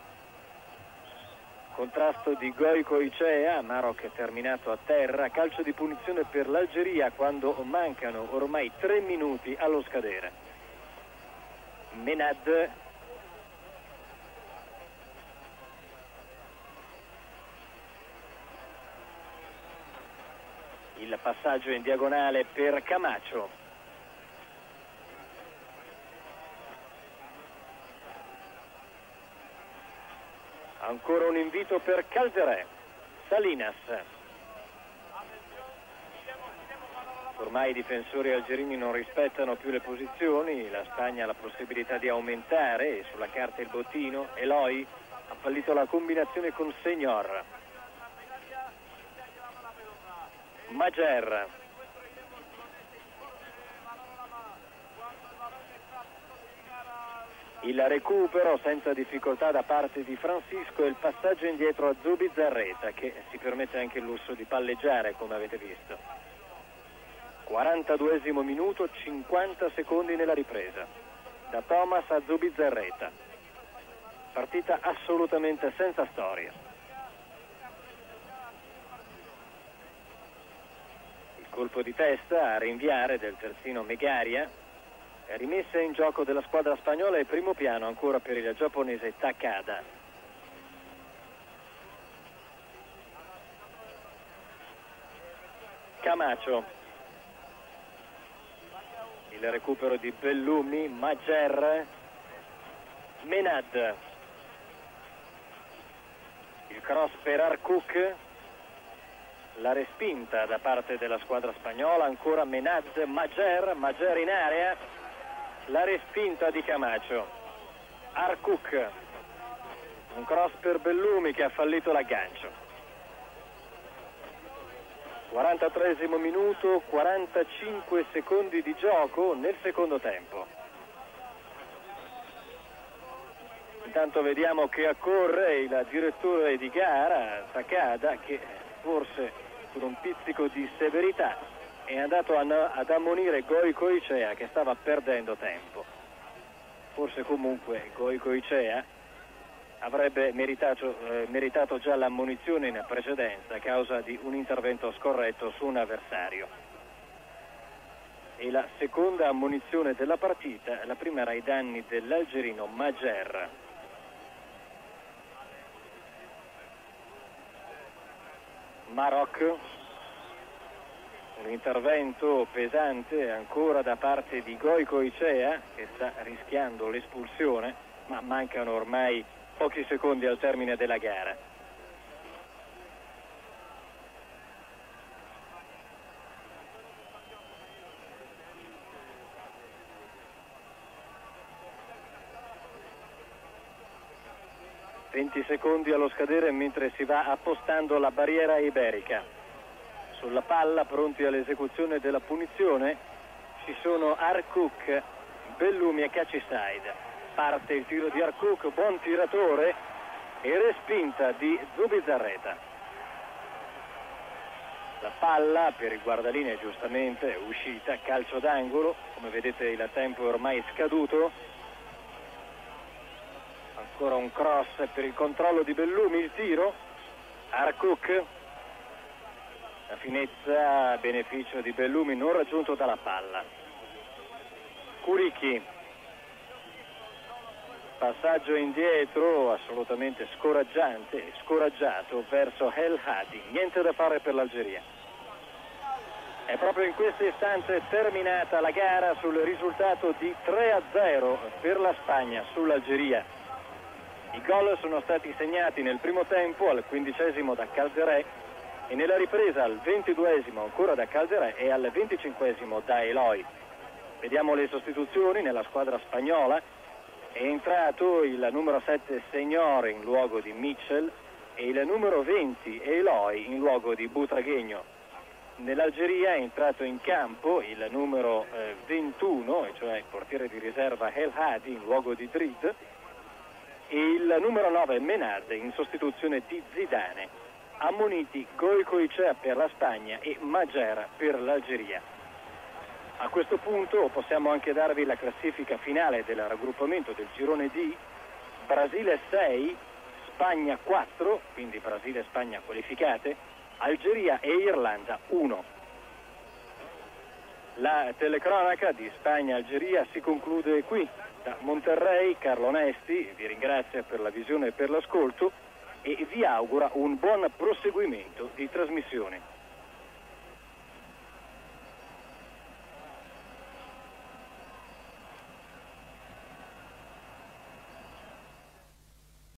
Contrasto di Goicoechea, Maroc è terminato a terra, calcio di punizione per l'Algeria quando mancano ormai tre minuti allo scadere. Menad. Il passaggio in diagonale per Camacho. Ancora un invito per Calderé. Salinas. Ormai i difensori algerini non rispettano più le posizioni, la Spagna ha la possibilità di aumentare e sulla carta il bottino. Eloy ha fallito la combinazione con Signor. Majer. Il recupero senza difficoltà da parte di Francisco e il passaggio indietro a Zubizarreta che si permette anche il lusso di palleggiare come avete visto. quarantaduesimo minuto, cinquanta secondi nella ripresa. Da Thomas a Zubizarreta. Partita assolutamente senza storia. Colpo di testa a rinviare del terzino Megaria, rimessa in gioco della squadra spagnola e primo piano ancora per il giapponese Takada. Camacho, il recupero di Bellumi, Majer, Menad, il cross per Arcouk. La respinta da parte della squadra spagnola, ancora Menad, Majer, Majer in area, la respinta di Camacho. Arcouk, un cross per Bellumi che ha fallito l'aggancio. quarantatreesimo minuto, quarantacinque secondi di gioco nel secondo tempo. Intanto vediamo che accorre il direttore di gara, Takada, che forse con un pizzico di severità è andato ad ammonire Goicoechea che stava perdendo tempo. Forse comunque Goicoechea avrebbe meritato, eh, meritato già l'ammonizione in precedenza a causa di un intervento scorretto su un avversario. E la seconda ammonizione della partita, la prima era ai danni dell'algerino Majer. Maroc, un intervento pesante ancora da parte di Goicoechea, che sta rischiando l'espulsione, ma mancano ormai pochi secondi al termine della gara. venti secondi allo scadere mentre si va appostando la barriera iberica. Sulla palla, pronti all'esecuzione della punizione, ci sono Arcook, Bellumi e Cacciside. Parte il tiro di Arcook, buon tiratore, e respinta di Zubizarreta. La palla per il guardalinee giustamente è uscita, calcio d'angolo, come vedete il tempo è ormai scaduto. Ancora un cross per il controllo di Bellumi, il tiro, Arcook, la finezza a beneficio di Bellumi non raggiunto dalla palla. Curichi, passaggio indietro assolutamente scoraggiante, scoraggiato verso El Hadi, niente da fare per l'Algeria. È proprio in queste istanze terminata la gara sul risultato di tre a zero per la Spagna sull'Algeria. I gol sono stati segnati nel primo tempo al quindicesimo da Calderé e nella ripresa al ventiduesimo ancora da Calderé e al venticinquesimo da Eloy. Vediamo le sostituzioni nella squadra spagnola. È entrato il numero sette Señor in luogo di Mitchell e il numero venti Eloy in luogo di Butragueño. Nell'Algeria è entrato in campo il numero eh, ventuno, e cioè il portiere di riserva El Hadi in luogo di Drid, e il numero nove Menad in sostituzione di Zidane. Ammoniti Goicoechea per la Spagna e Majer per l'Algeria. A questo punto possiamo anche darvi la classifica finale del raggruppamento del girone D. Brasile sei, Spagna quattro, quindi Brasile e Spagna qualificate, Algeria e Irlanda uno. La telecronaca di Spagna-Algeria si conclude qui. Da Monterrey, Carlo Onesti vi ringrazia per la visione e per l'ascolto e vi augura un buon proseguimento di trasmissione.